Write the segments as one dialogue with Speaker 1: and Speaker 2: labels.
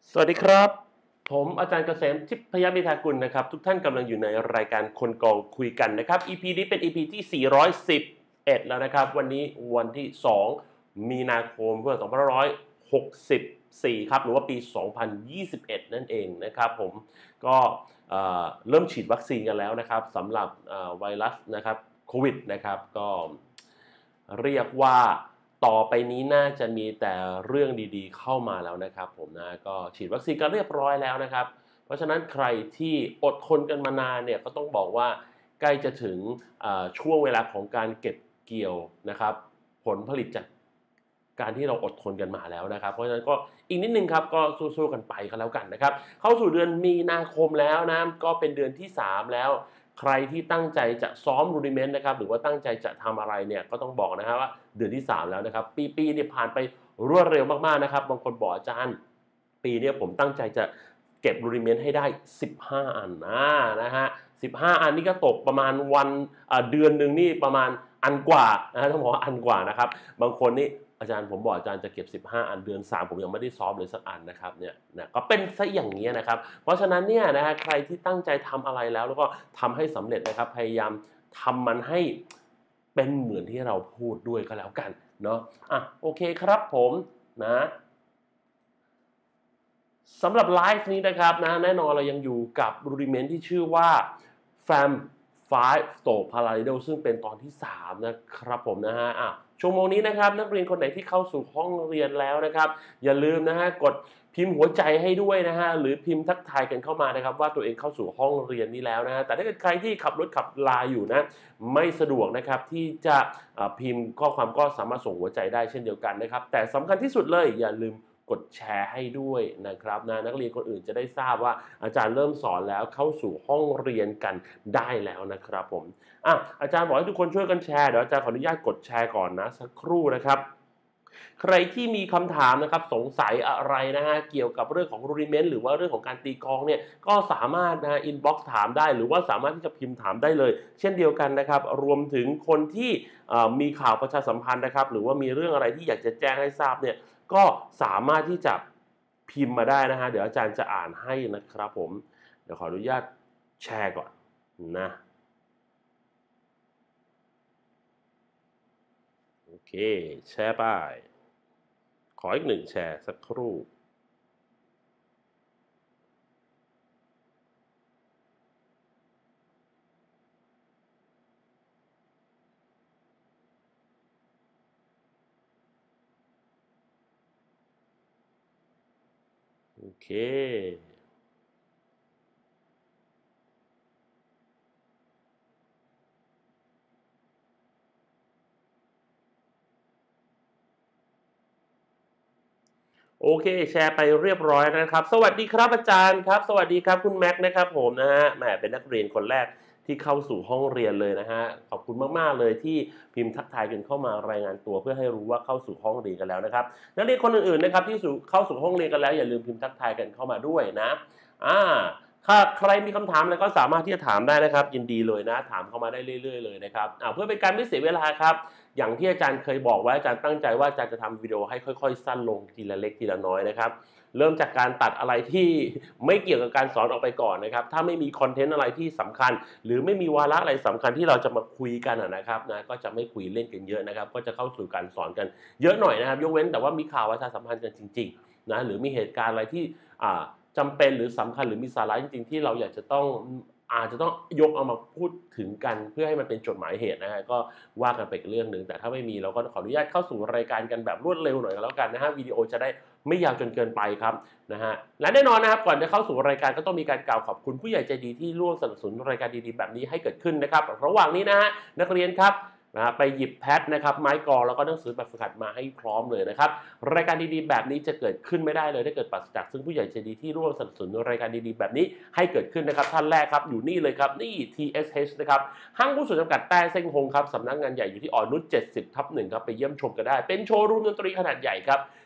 Speaker 1: สวัสดีครับผมอาจารย์เกษมทิพยมิทากุลนะครับทุกท่านกำลังอยู่ในรายการคนกองคุยกันนะครับ EP นี้เป็น EP ที่411แล้วนะครับวันนี้วันที่2มีนาคมพุทธศักราช2564ครับหรือว่าปี2021นั่นเองนะครับผมก็เริ่มฉีดวัคซีนกันแล้วนะครับสำหรับไวรัสนะครับโควิดนะครับก็เรียกว่าต่อไปนี้น่าจะมีแต่เรื่องดีๆเข้ามาแล้วนะครับผมนะก็ฉีดวัคซีนกันเรียบร้อยแล้วนะครับเพราะฉะนั้นใครที่อดทนกันมานานเนี่ยก็ต้องบอกว่าใกล้จะถึงช่วงเวลาของการเก็บเกี่ยวนะครับผลผลิตจากการที่เราอดทนกันมาแล้วนะครับเพราะฉะนั้นก็อีกนิดนึงครับก็สู้ๆกันไปก็แล้วกันนะครับเข้าสู่เดือนมีนาคมแล้วนะก็เป็นเดือนที่3แล้วใครที่ตั้งใจจะซ้อมรูดิเมนต์นะครับหรือว่าตั้งใจจะทำอะไรเนี่ยก็ต้องบอกนะครับว่าเดือนที่3แล้วนะครับปีเนี่ยผ่านไปรวดเร็วมากๆนะครับบางคนบอกอาจารย์ปีนี้ผมตั้งใจจะเก็บรูดิเมนต์ให้ได้15อันนะฮะ15อันนี่ก็ตกประมาณวันเดือนหนึ่งนี่ประมาณอันกว่านะต้องบอกว่าอันกว่านะครับบางคนนี่อาจารย์ผมบอกอาจารย์จะเก็บ15อันเดือน3ผมยังไม่ได้ซ้อมเลยสักอันนะครับเนี่ยนะก็เป็นซะอย่างนี้นะครับเพราะฉะนั้นเนี่ยนะฮะใครที่ตั้งใจทำอะไรแล้วก็ทำให้สำเร็จนะครับพยายามทำมันให้เป็นเหมือนที่เราพูดด้วยก็แล้วกันเนาะโอเคครับผมนะสำหรับไลฟ์นี้นะครับนะแน่นอนเรายังอยู่กับรูดิเมนต์ที่ชื่อว่า FAM 5 Store Parallel ซึ่งเป็นตอนที่3นะครับผมนะฮะชั่วโมงนี้นะครับนักเรียนคนไหนที่เข้าสู่ห้องเรียนแล้วนะครับอย่าลืมนะฮะกดพิมพ์หัวใจให้ด้วยนะฮะหรือพิมพ์ทักทายกันเข้ามานะครับว่าตัวเองเข้าสู่ห้องเรียนนี้แล้วนะฮะแต่ถ้าเกิดใครที่ขับรถขับลาอยู่นะไม่สะดวกนะครับที่จะพิมพ์ข้อความก็สามารถส่งหัวใจได้เช่นเดียวกันนะครับแต่สำคัญที่สุดเลยอย่าลืมกดแชร์ให้ด้วยนะครับนะนักเรียนคนอื่นจะได้ทราบว่าอาจารย์เริ่มสอนแล้วเข้าสู่ห้องเรียนกันได้แล้วนะครับผมอาจารย์บอกให้ทุกคนช่วยกันแชร์เดี๋ยวอาจารย์ขออนุญาตกดแชร์ก่อนนะสักครู่นะครับใครที่มีคำถามนะครับสงสัยอะไรนะฮะเกี่ยวกับเรื่องของรูดิเมนต์หรือว่าเรื่องของการตีกลองเนี่ยก็สามารถนะอินบ็อกซ์ถามได้หรือว่าสามารถที่จะพิมพ์ถามได้เลยเช่นเดียวกันนะครับรวมถึงคนที่มีข่าวประชาสัมพันธ์นะครับหรือว่ามีเรื่องอะไรที่อยากจะแจ้งให้ทราบเนี่ยก็สามารถที่จะพิมพ์มาได้นะฮะเดี๋ยวอาจารย์จะอ่านให้นะครับผมเดี๋ยวขออนุญาตแชร์ก่อนนะโอเคแชร์ไปขออีกหนึ่งแชร์สักครู่โอเคโอเคแชร์ไปเรียบร้อยนะครับสวัสดีครับอาจารย์ครับสวัสดีครับคุณแม็กนะครับผมนะฮะแหมเป็นนักเรียนคนแรกที่เข้าสู่ห้องเรียนเลยนะฮะขอบคุณมากๆเลยที่พิมพ์ทักทายกันเข้ามารายงานตัวเพื่อให้รู้ว่าเข้าสู่ห้องเรียนกันแล้วนะครับนักเรียนคนอื่นๆนะครับที่เข้าสู่ห้องเรียนกันแล้วอย่าลืมพิมพ์ทักทายกันเข้ามาด้วยนะอ่าถ้าใครมีคำถามอะไรก็สามารถที่จะถามได้นะครับยินดีเลยนะถามเข้ามาได้เรื่อยๆเลยนะครับเพื่อเป็นการไม่เสียเวลาครับ อย่างที่อาจารย์เคยบอกไว้อาจารย์ตั้งใจว่าอาจารย์จะทำวิดีโอให้ค่อยๆสั้นลงทีละเล็กทีละน้อยนะครับเริ่มจากการตัดอะไรที่ไม่เกี่ยวกับการสอนออกไปก่อนนะครับถ้าไม่มีคอนเทนต์อะไรที่สำคัญหรือไม่มีวาระอะไรสำคัญที่เราจะมาคุยกันนะครับนะก็จะไม่คุยเล่นกันเยอะนะครับก็จะเข้าสู่การสอนกันเยอะหน่อยนะครับยกเว้นแต่ว่ามีข่าวประชาสัมพันธ์กันจริงๆนะหรือมีเหตุการณ์อะไรที่จำเป็นหรือสำคัญหรือมีสาระจริงๆที่เราอยากจะต้องอาจจะต้องยกเอามาพูดถึงกันเพื่อให้มันเป็นจดหมายเหตุนะฮะก็ว่ากันไปอีกเรื่องหนึ่งแต่ถ้าไม่มีเราก็ขออนุญาตเข้าสู่รายการกันแบบรวดเร็วหน่อยก็แล้วกันนะฮะวิดีโอจะได้ไม่ยาวจนเกินไปครับนะฮะและแน่นอนนะครับก่อนจะเข้าสู่รายการก็ต้องมีการกล่าวขอบคุณผู้ใหญ่ใจดีที่ร่วมสนับสนุนรายการดีๆแบบนี้ให้เกิดขึ้นนะครับระหว่างนี้นะฮะนักเรียนครับไปหยิบแพดนะครับไม้กอแล้วก็หนังสือแบบฝึกหัดมาให้พร้อมเลยนะครับรายการดีๆแบบนี้จะเกิดขึ้นไม่ได้เลยถ้าเกิดปราศจากซึ่งผู้ใหญ่ใจดีที่ร่วมสนับสนุนรายการดีๆแบบนี้ให้เกิดขึ้นนะครับท่านแรกครับอยู่นี่เลยครับนี่ TSH นะครับห้างหุ้นส่วนจำกัดแต้เซ้งฮงครับสำนักงานใหญ่อยู่ที่อ่อนนุช70/1ครับไปเยี่ยมชมกันได้เป็นโชว์รูมดนตรีขนาดใหญ่ครับ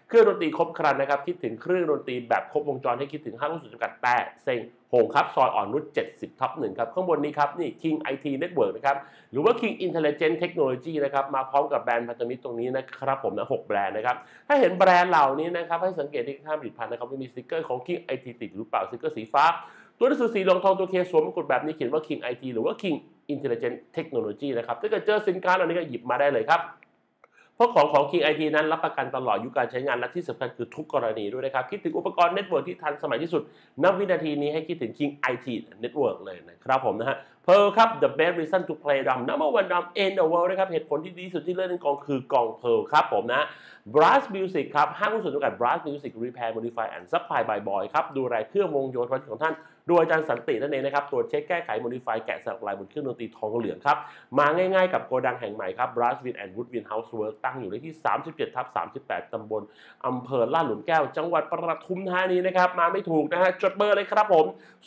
Speaker 1: เครื่องดนตรีครบครันนะครับคิดถึงเครื่องดนตรีแบบครบวงจรให้คิดถึงห้างหุ้นส่วนจำกัดแต่เซ็งหงครับซอยอ่อนนุช70/1ครับข้างบนนี้ครับนี่ King IT Network นะครับหรือว่า King Intelligent Technology นะครับมาพร้อมกับแบรนด์พันธมิตรตรงนี้นะครับผมนะ6แบรนด์นะครับถ้าเห็นแบรนด์เหล่านี้นะครับให้สังเกตที่ข้างผลิตภัณฑ์นะครับว่ามีสติ๊กเกอร์ของ King IT ติดหรือเปล่าสติ๊กเกอร์สีฟ้าตัวหนังสือสีเหลืองทองตัวเคสวมมงกุฎแบบนี้เขียนว่า King IT หรือว่า King Intelligent Technology นะครับถ้าเกิดเจอสินค้าเหล่านี้ก็หยิบมาได้เลยครับเพราะของ King IT นั้นรับประกันตลอดอายุการใช้งานและที่สำคัญคือทุกกรณีด้วยนะครับคิดถึงอุปกรณ์เน็ตเวิร์กที่ทันสมัยที่สุดณวินาทีนี้ให้คิดถึง King IT Network เลยนะครับผมนะฮะ Pearl ครับ the best reason to play drum number one drum in the world นะครับเหตุผลที่ดีที่สุดที่เล่นกลองคือกลอง Pearl ครับผมนะ Brass Music ครับห้างหุ้นส่วนจำกัด Brass Music Repair Modify and Supply by Boy ครับดูแลเครื่องวงโยธวาทิตของท่านโดยอาจารย์สันตินั่นเองนะครับตรวจเช็คแก้ไข Modify แกะสลักลายบนเครื่องดนตรีทองเหลืองครับมาง่ายๆกับโกดังแห่งใหม่ครับ Brass Wind and Woodwind Housework ตั้งอยู่เลขที่37/38ตำบลอำเภอลาดหลุมแก้วจังหวัดปทุมธานีนะครับมาไม่ถูกนะฮะจดเบอร์เลยครับผม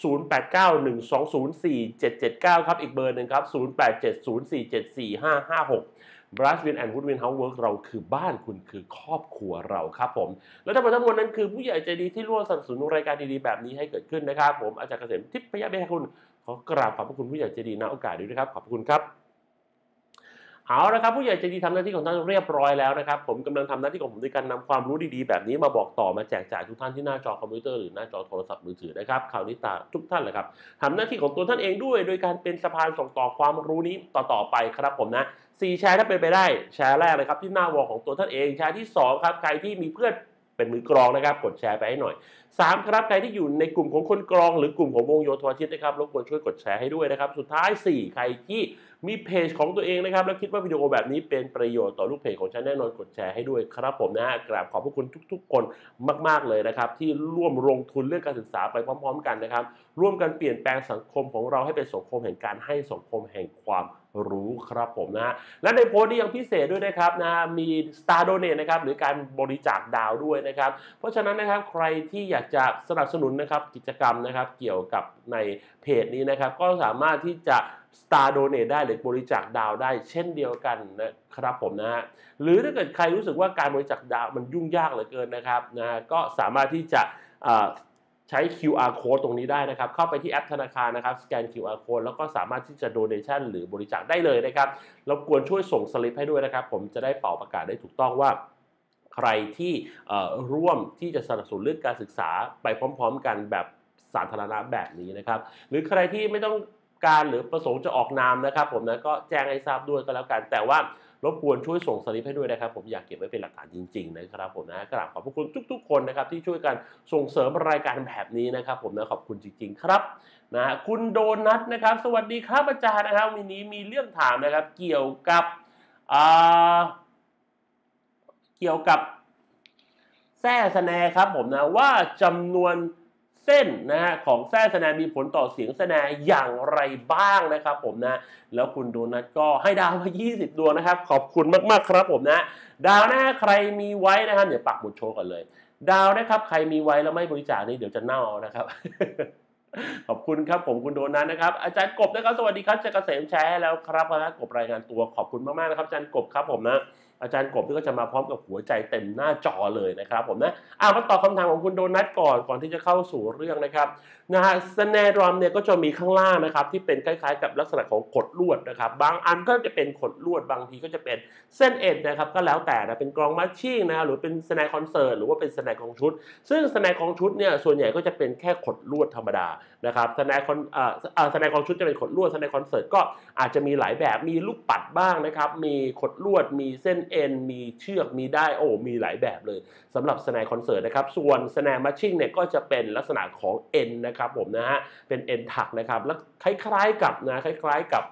Speaker 1: 0891204779ครับอีกเบอร์หนึ่งครับ0870474556Brass Wind and Woodwind Housework เราคือบ้านคุณคือครอบครัวเราครับผมและทั้งหมดทั้งมวลนั้นคือผู้ใหญ่ใจดีที่ร่วมสนับสนุนรายการดีๆแบบนี้ให้เกิดขึ้นนะครับผมอาจารย์เกษมทิพยเบญจคุณขอกราบขอบพระคุณผู้ใหญ่ใจดีณโอกาสนี้ด้วยครับขอบคุณครับเอาละครับผู้ใหญ่ใจดีทำหน้าที่ของท่านเรียบร้อยแล้วนะครับผมกำลังทำหน้าที่ของผมด้วยการนำความรู้ดีๆแบบนี้มาบอกต่อมาแจกจ่ายทุกท่านที่หน้าจอคอมพิวเตอร์หรือหน้าจอโทรศัพท์มือถือนะครับข่าวนี้ตาทุกท่านเลยครับทำหน้าที่ของตัวท่านเองด้วยโดยการเป็นสะพานส่งต่อความรู้นี้ต่อไปครับผมนะ4แชร์ถ้าเป็นไปได้แชร์แรกเลยครับที่หน้าวอลของตัวท่านเองแชร์ที่2ครับใครที่มีเพื่อนเป็นมือกลองนะครับกดแชร์ไปให้หน่อย3ครับใครที่อยู่ในกลุ่มของคนกลองหรือกลุ่มของวงโยธวาทิตนะครับรบกวนช่วยกดแชร์ให้ด้วยนะครับสุดท้าย4ใครที่มีเพจของตัวเองนะครับแล้วคิดว่าวิดีโอแบบนี้เป็นประโยชน์ต่อลูกเพจของฉันแน่นอนกดแชร์ให้ด้วยครับผมนะฮะกราบขอบพระคุณทุกๆคนมากๆเลยนะครับที่ร่วมลงทุนเรื่องการศึกษาไปพร้อมๆกันนะครับร่วมกันเปลี่ยนแปลงสังคมของเราให้เป็นสังคมแห่งการให้สังคมแห่งความรู้ครับผมนะฮะและในโพสต์นี้ยังพิเศษด้วยนะครับนะมี Star Donate นะครับหรือการบริจาคดาวด้วยนะครับเพราะฉะนั้นนะครับใครที่อยากจะสนับสนุนนะครับกิจกรรมนะครับเกี่ยวกับในเพจนี้นะครับก็สามารถที่จะ Star Donate ได้หรือบริจาคดาวได้เช่นเดียวกันนะครับผมนะฮะหรือถ้าเกิดใครรู้สึกว่าการบริจาคดาวมันยุ่งยากเหลือเกินนะครับนะก็สามารถที่จะใช้ QR code ตรงนี้ได้นะครับเข้าไปที่แอปธนาคารนะครับสแกน QR code แล้วก็สามารถที่จะ donation หรือบริจาคได้เลยนะครับรบกวนช่วยส่งสลิปให้ด้วยนะครับผมจะได้เป่าประกาศได้ถูกต้องว่าใครที่ร่วมที่จะสนับสนุนเรื่องการศึกษาไปพร้อมๆกันแบบสาธารณะแบบนี้นะครับหรือใครที่ไม่ต้องการหรือประสงค์จะออกนามนะครับผมนะก็แจ้งให้ทราบด้วยก็แล้วกันแต่ว่ารบกวนช่วยส่งสลิปให้ด้วยนะครับผมอยากเก็บไว้เป็นหลักฐานจริงๆนะครับผมนะกราบขอบพระคุณทุกๆคนนะครับที่ช่วยกันส่งเสริมรายการแบบนี้นะครับผมนะขอบคุณจริงๆครับนะคุณโดนัทนะครับสวัสดีครับอาจารย์นะครับวันนี้มีเรื่องถามนะครับเกี่ยวกับแส้สแนครับผมนะว่าจำนวนเส้นนะฮะของแส้สแนมีผลต่อเสียงสแนอย่างไรบ้างนะครับผมนะแล้วคุณโดนัทก็ให้ดาวมา20ดวงนะครับขอบคุณมากๆครับผมนะดาวนะใครมีไว้นะครับเดี๋ยวปักหมุดโชว์กันเลยดาวนะครับใครมีไว้แล้วไม่บริจาคนี่เดี๋ยวจะเน่านะครับ ขอบคุณครับผมคุณโดนัทนะครับอาจารย์กบนะครับสวัสดีครับจะเกษมแชร์แล้วครับนะกบรายงานตัวขอบคุณมากๆนะครับอาจารย์กบครับผมนะอาจารย์กบก็จะมาพร้อมกับหัวใจเต็มหน้าจอเลยนะครับผมนะมาตอบคำถามของคุณโดนัทก่อนที่จะเข้าสู่เรื่องนะครับนะฮะสแนร์ดรัมเนี่ยก็จะมีข้างล่างนะครับที่เป็นคล้ายๆกับลักษณะของขดลวดนะครับบางอันก็จะเป็นขดลวดบางทีก็จะเป็นเส้นเอ็นนะครับก็แล้วแต่นะเป็นกลองมัชชิ่งนะหรือเป็นสแนร์คอนเสิร์ตหรือว่าเป็นสแนร์กองชุดซึ่งสแนร์กองชุดเนี่ยส่วนใหญ่ก็จะเป็นแค่ขดลวดธรรมดานะครับสแนร์กองชุดจะเป็นขดลวดสแนร์คอนเสิร์ตก็อาจจะมีหลายแบบมีลูกปัดบ้างนะครับมีขดลวดมีเส้นเอ็นมีเชือกมีได้มีหลายแบบเลยสำหรับสแนร์คอนเสิร์ตนะครับส่วนสแนร์มัชชิ่งเนี่ยก็จะเป็นลักษณะของเอ็นนะครับผมนะฮะเป็นเอ็นถักนะครับแล้วคล้ายๆกับ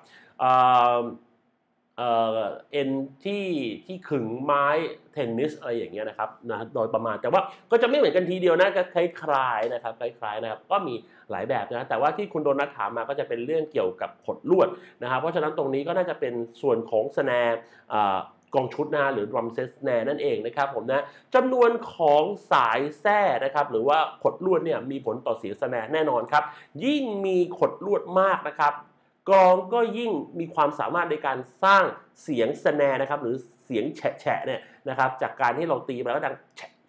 Speaker 1: เอ็นที่ขึงไม้เทนนิสอะไรอย่างเงี้ยนะครับนะโดยประมาณแต่ว่าก็จะไม่เหมือนกันทีเดียวนะก็คล้ายๆนะครับก็มีหลายแบบนะแต่ว่าที่คุณโดนัทถามมาก็จะเป็นเรื่องเกี่ยวกับขดลวดนะครับเพราะฉะนั้นตรงนี้ก็น่าจะเป็นส่วนของสแนร์กองชุดนะหรือ drum set snare นั่นเองนะครับผมนะจำนวนของสายแส้นะครับหรือว่าขดลวดเนี่ยมีผลต่อเสียงสแนร์แน่นอนครับยิ่งมีขดลวดมากนะครับกลองก็ยิ่งมีความสามารถในการสร้างเสียงสแนร์นะครับหรือเสียงแฉะเนี่ยนะครับจากการที่เราตีไปแล้วดัง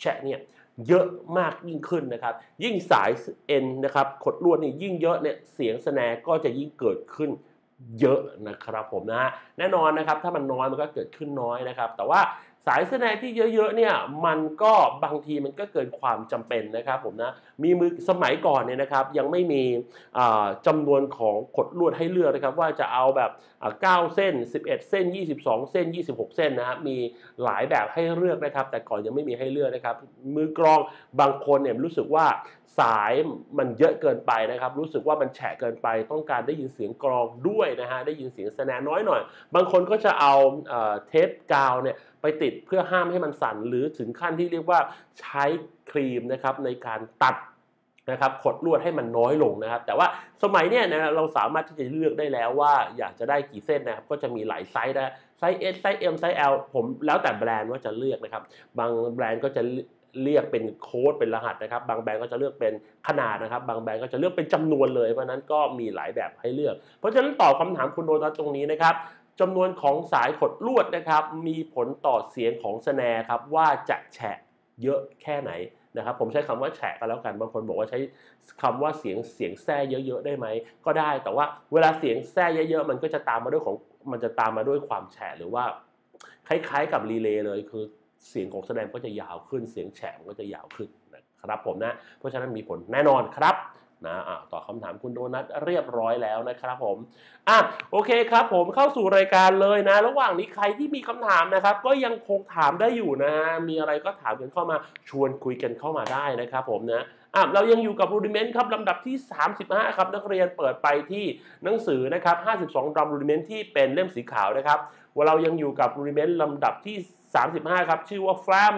Speaker 1: แฉะเนี่ยเยอะมากยิ่งขึ้นนะครับยิ่งสายเอ็นนะครับขดลวดนี่ยิ่งเยอะเนี่ยเสียงสแนร์ก็จะยิ่งเกิดขึ้นเยอะนะครับผมนะฮะแน่นอนนะครับถ้ามันน้อยมันก็เกิดขึ้นน้อยนะครับแต่ว่าสายสแนร์ที่เยอะๆเนี่ยมันก็บางทีมันก็เกินความจำเป็นนะครับผมนะมีมือสมัยก่อนเนี่ยนะครับยังไม่มีจำนวนของขดลวดให้เลือกนะครับว่าจะเอาแบบ9 เส้น11 เส้น22 เส้น26 เส้นนะฮะมีหลายแบบให้เลือกนะครับแต่ก่อนยังไม่มีให้เลือกนะครับมือกลองบางคนเนี่ยรู้สึกว่าสายมันเยอะเกินไปนะครับรู้สึกว่ามันแฉะเกินไปต้องการได้ยินเสียงกลองด้วยนะฮะได้ยินเสียงสแนร์น้อยหน่อยบางคนก็จะเอาเทปกาวเนี่ยไปติดเพื่อห้ามให้มันสั่นหรือถึงขั้นที่เรียกว่าใช้ครีมนะครับในการตัดนะครับขดลวดให้มันน้อยลงนะครับแต่ว่าสมัยเนี้ยนะเราสามารถที่จะเลือกได้แล้วว่าอยากจะได้กี่เส้นนะครับก็จะมีหลายไซส์นะไซส์ S ไซส์ M ไซส์ L ผมแล้วแต่แบรนด์ว่าจะเลือกนะครับบางแบรนด์ก็จะเรียกเป็นโค้ดเป็นรหัสนะครับบางแบรนด์ก็จะเลือกเป็นขนาดนะครับบางแบรนด์ก็จะเลือกเป็นจำนวนเลยเพราะนั้นก็มีหลายแบบให้เลือกเพราะฉะนั้นตอบคำถามคุณโดนัทตรงนี้นะครับจำนวนของสายขดลวดนะครับมีผลต่อเสียงของสแนร์ครับว่าจะแฉะเยอะแค่ไหนนะครับผมใช้คำว่าแฉะกันแล้วกันบางคนบอกว่าใช้คำว่าเสียงแซ่เยอะๆได้ไหมก็ได้แต่ว่าเวลาเสียงแซ่เยอะๆมันก็จะตามมาด้วยความแฉะหรือว่าคล้ายๆกับรีเลย์เลยคือเสียงของแสดงก็จะยาวขึ้นเสียงแฉะมันก็จะยาวขึ้นนะครับผมนะเพราะฉะนั้นมีผลแน่นอนครับนะตอบคำถามคุณโดนัทเรียบร้อยแล้วนะครับผมโอเคครับผมเข้าสู่รายการเลยนะระหว่างนี้ใครที่มีคำถามนะครับก็ยังคงถามได้อยู่นะมีอะไรก็ถามกันเข้ามาชวนคุยกันเข้ามาได้นะครับผมนะเรายังอยู่กับ Rudiment ครับลำดับที่35ครับนักเรียนเปิดไปที่หนังสือนะครับ52 drum Rudiment ที่เป็นเล่มสีขาวนะครับว่าเรายังอยู่กับ Rudiment ลำดับที่35ครับชื่อว่า Flam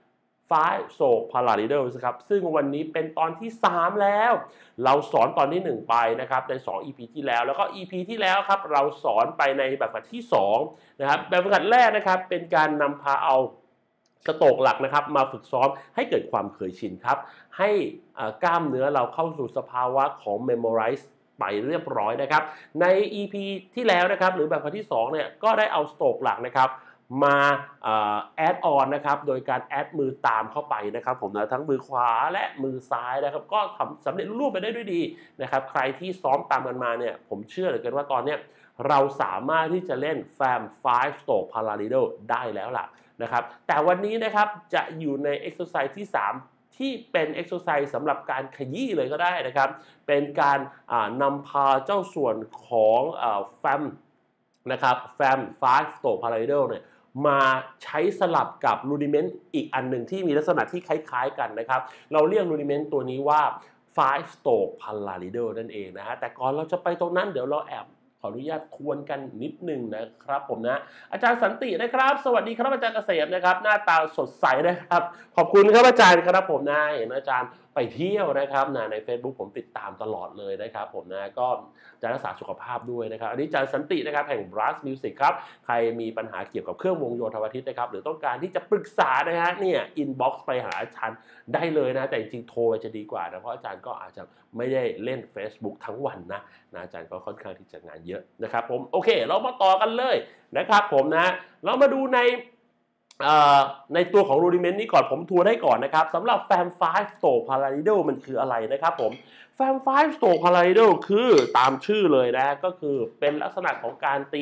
Speaker 1: 5 Stroke Paradiddle ครับซึ่งวันนี้เป็นตอนที่3แล้วเราสอนตอนที่1ไปนะครับใน2 EP ที่แล้วแล้วก็ EP ที่แล้วครับเราสอนไปในแบบฝึกหัดที่2นะครับแบบฝึกหัดแรกนะครับเป็นการนำพาเอาสโตรกหลักนะครับมาฝึกซ้อมให้เกิดความเคยชินครับให้กล้ามเนื้อเราเข้าสู่สภาวะของ memorize ไปเรียบร้อยนะครับใน EP ที่แล้วนะครับหรือแบบฝึกหัดที่2เนี่ยก็ได้เอาสโตรกหลักนะครับมาแอดออนนะครับโดยการแอดมือตามเข้าไปนะครับผมนะทั้งมือขวาและมือซ้ายนะครับก็ทำสำเร็จรูปไปได้ด้วยดีนะครับใครที่ซ้อมตามกันมาเนี่ยผมเชื่อเหลือเกินว่าตอนนี้เราสามารถที่จะเล่น Flam 5 Stroke Paradiddle ได้แล้วล่ะนะครับแต่วันนี้นะครับจะอยู่ใน exercise ที่3ที่เป็น exercise สำหรับการขยี้เลยก็ได้นะครับเป็นการนำพาเจ้าส่วนของFlam นะครับ Flam 5 Stroke Paradiddle เนี่ยมาใช้สลับกับ Rudiment อีกอันหนึ่งที่มีลักษณะที่คล้ายๆกันนะครับเราเรียก Rudiment ตัวนี้ว่า 5 Stroke Paradiddle นั่นเองนะฮะแต่ก่อนเราจะไปตรงนั้นเดี๋ยวเราขออนุญาตทวนกันนิดหนึ่งนะครับผมนะอาจารย์สันตินะครับสวัสดีครับอาจารย์เกษมนะครับหน้าตาสดใสนะครับขอบคุณครับอาจารย์ครับผมนะเห็นอาจารย์ไปเที่ยวนะครับใน Facebook ผมติดตามตลอดเลยนะครับผมนะก็จะรักษาสุขภาพด้วยนะครับอันนี้อาจารย์สันตินะครับแห่ง Brass Music ครับใครมีปัญหาเกี่ยวกับเครื่องวงโยธวาทิตนะครับหรือต้องการที่จะปรึกษานะฮะเนี่ย inbox ไปหาอาจารย์ได้เลยนะแต่จริงๆโทรไปจะดีกว่านะเพราะอาจารย์ก็อาจจะไม่ได้เล่น Facebook ทั้งวันนะอาจารย์ก็ค่อนข้างที่จะงานเยอะนะครับผมโอเคเรามาต่อกันเลยนะครับผมนะเรามาดูในตัวของ Rudiment นี้ก่อนผมทวนให้ก่อนนะครับสำหรับ Flam 5 Stroke Paradiddle มันคืออะไรนะครับผม Flam 5 Stroke Paradiddle คือตามชื่อเลยนะก็คือเป็นลักษณะของการตี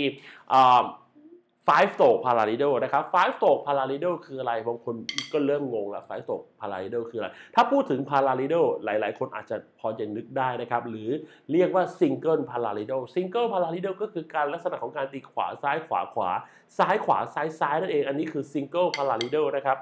Speaker 1: 5 Stroke Paradiddle นะครับ 5 Stroke Paradiddle คืออะไรบางคนก็เริ่มงงละ5 Stroke Paradiddle คืออะไรถ้าพูดถึง Paradiddle หลายๆคนอาจจะพอจะนึกได้นะครับหรือเรียกว่า Single Paradiddle Single Paradiddle ก็คือการลักษณะของการตีขวาซ้ายขวาขวาซ้ายขวาซ้ายนั่นเองอันนี้คือ Single Paradiddle นะครับ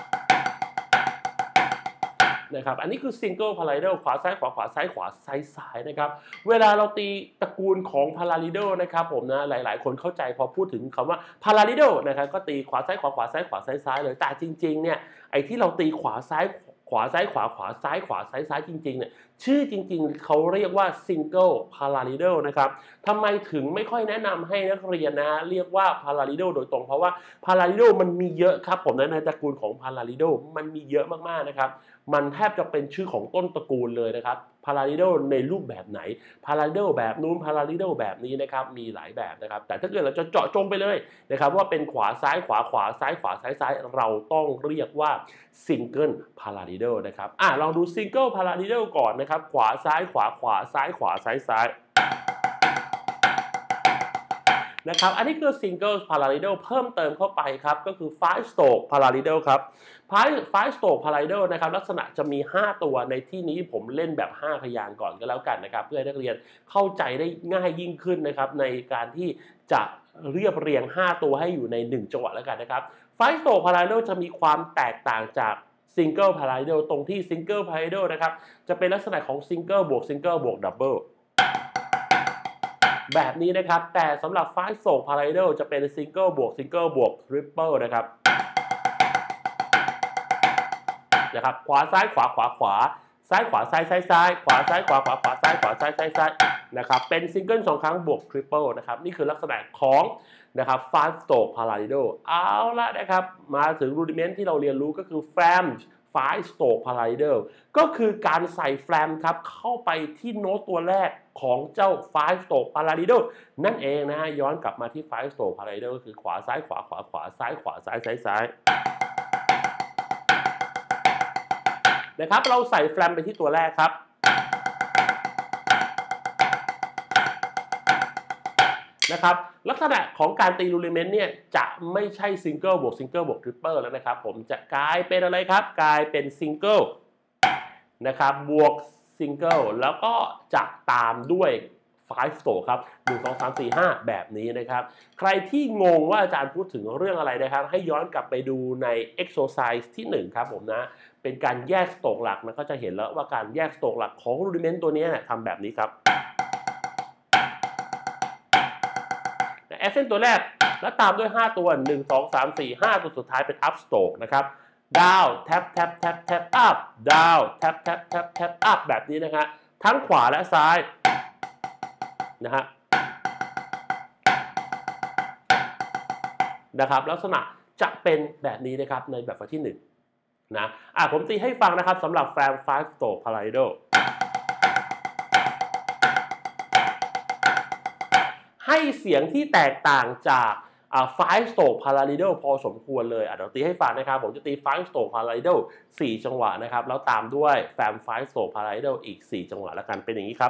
Speaker 1: อันนี้คือ Single Paradiddle ขวาซ้ายขวาซ้ายขวาซ้ายนะครับเวลาเราตีตระกูลของ Paradiddle นะครับผมนะหลายๆคนเข้าใจพอพูดถึงคำว่า Paradiddle นะครับก็ตีขวาซ้ายขวาซ้ายขวาซ้ายเลยแต่จริงๆเนี่ยไอ้ที่เราตีขวาซ้ายขวาซ้ายซ้ายจริงๆเนี่ยชื่อจริงๆเขาเรียกว่า Single Paradiddle นะครับทำไมถึงไม่ค่อยแนะนำให้นักเรียนนะเรียกว่า Paradiddle โดยตรงเพราะว่า Paradiddle มันมีเยอะครับผมในตระกูลของ Paradiddle มันมีเยอะมากๆนะครับมันแทบจะเป็นชื่อของต้นตระกูลเลยนะครับ paradiddle ในรูปแบบไหน paradiddle แบบนู้น paradiddle แบบนี้นะครับมีหลายแบบนะครับแต่ถ้าเกิดเราจะเจาะจงไปเลยนะครับว่าเป็นขวาซ้ายขวาขวาซ้ายขวาซ้ายซ้ายเราต้องเรียกว่า single paradiddle นะครับลองดู single paradiddle ก่อนนะครับขวาซ้ายขวาขวาซ้ายขวาซ้ายซ้ายนะครับอันนี้คือ single paradiddle เพิ่มเติมเข้าไปครับก็คือ five stroke paradiddle ครับ five stroke paradiddle นะครับลักษณะจะมี 5 ตัวในที่นี้ผมเล่นแบบ 5 พยางค์ก่อนก็แล้วกันนะครับเพื่อให้นักเรียนเข้าใจได้ง่ายยิ่งขึ้นนะครับในการที่จะเรียบเรียง 5 ตัวให้อยู่ใน 1 จังหวะแล้วกันนะครับ five stroke paradiddle จะมีความแตกต่างจาก single paradiddle ตรงที่ single paradiddle นะครับจะเป็นลักษณะของ single บวก single บวก doubleแบบนี้นะครับแต่สำหรับ five stroke paradiddle จะเป็น single บวก single บวก triple นะครับขวาซ้ายขวาขวาขวาซ้ายขวาซ้ายซ้ายซ้ายขวาซ้ายขวาขวาขวาซ้ายขวาซ้ายซ้ายซ้ายนะครับเป็น single 2 ครั้งบวก triple นะครับนี่คือลักษณะของนะครับ five stroke paradiddle เอาละนะครับมาถึง rudiment ที่เราเรียนรู้ก็คือ flam five stroke paradiddle ก็คือการใส่แฟลมครับเข้าไปที่โน้ตตัวแรกของเจ้า five stroke paradiddle นั่นเองนะฮะย้อนกลับมาที่ five stroke paradiddle ก็คือขวาซ้ายขวาขวาขวาซ้ายขวาซ้ายซ้ายซ้ายนะครับเราใส่แฟลมไปที่ตัวแรกครับนะครับลักษณะของการตีรูลิเมนต์เนี่ยจะไม่ใช่ซิงเกิลบวกซิงเกิลบวกทริปเปิลแล้วนะครับผมจะกลายเป็นอะไรครับกลายเป็นซิงเกิลนะครับบวกซิงเกิลแล้วก็จะตามด้วย5 stroke ครับ1 2 3 4 5แบบนี้นะครับใครที่งงว่าอาจารย์พูดถึงเรื่องอะไรนะครับให้ย้อนกลับไปดูใน exercise ที่1ครับผมนะเป็นการแยกสโตรกหลักนะก็จะเห็นแล้วว่าการแยกสโตรกหลักของรูดิเมนต์ตัวนี้ทำแบบนี้ครับแอคเซนต์ตัวแรกแล้วตามด้วย5ตัว1 2 3 4 5ตัวสุดท้ายเป็น up stroke นะครับ down tap tap tap tap up down tap tap tap tap up แบบนี้นะฮะทั้งขวาและซ้ายนะครับลักษณะจะเป็นแบบนี้นะครับในแบบที่1นะผมตีให้ฟังนะครับสำหรับ flam five stroke paradiddle ให้เสียงที่แตกต่างจากfive stroke paradiddle พอสมควรเลยเดี๋ยวตีให้ฟังนะครับผมจะตี five stroke paradiddle 4 จังหวะนะครับแล้วตามด้วย flam five stroke paradiddle อีก4 จังหวะแล้วกันเป็นอย่างนี้ครับ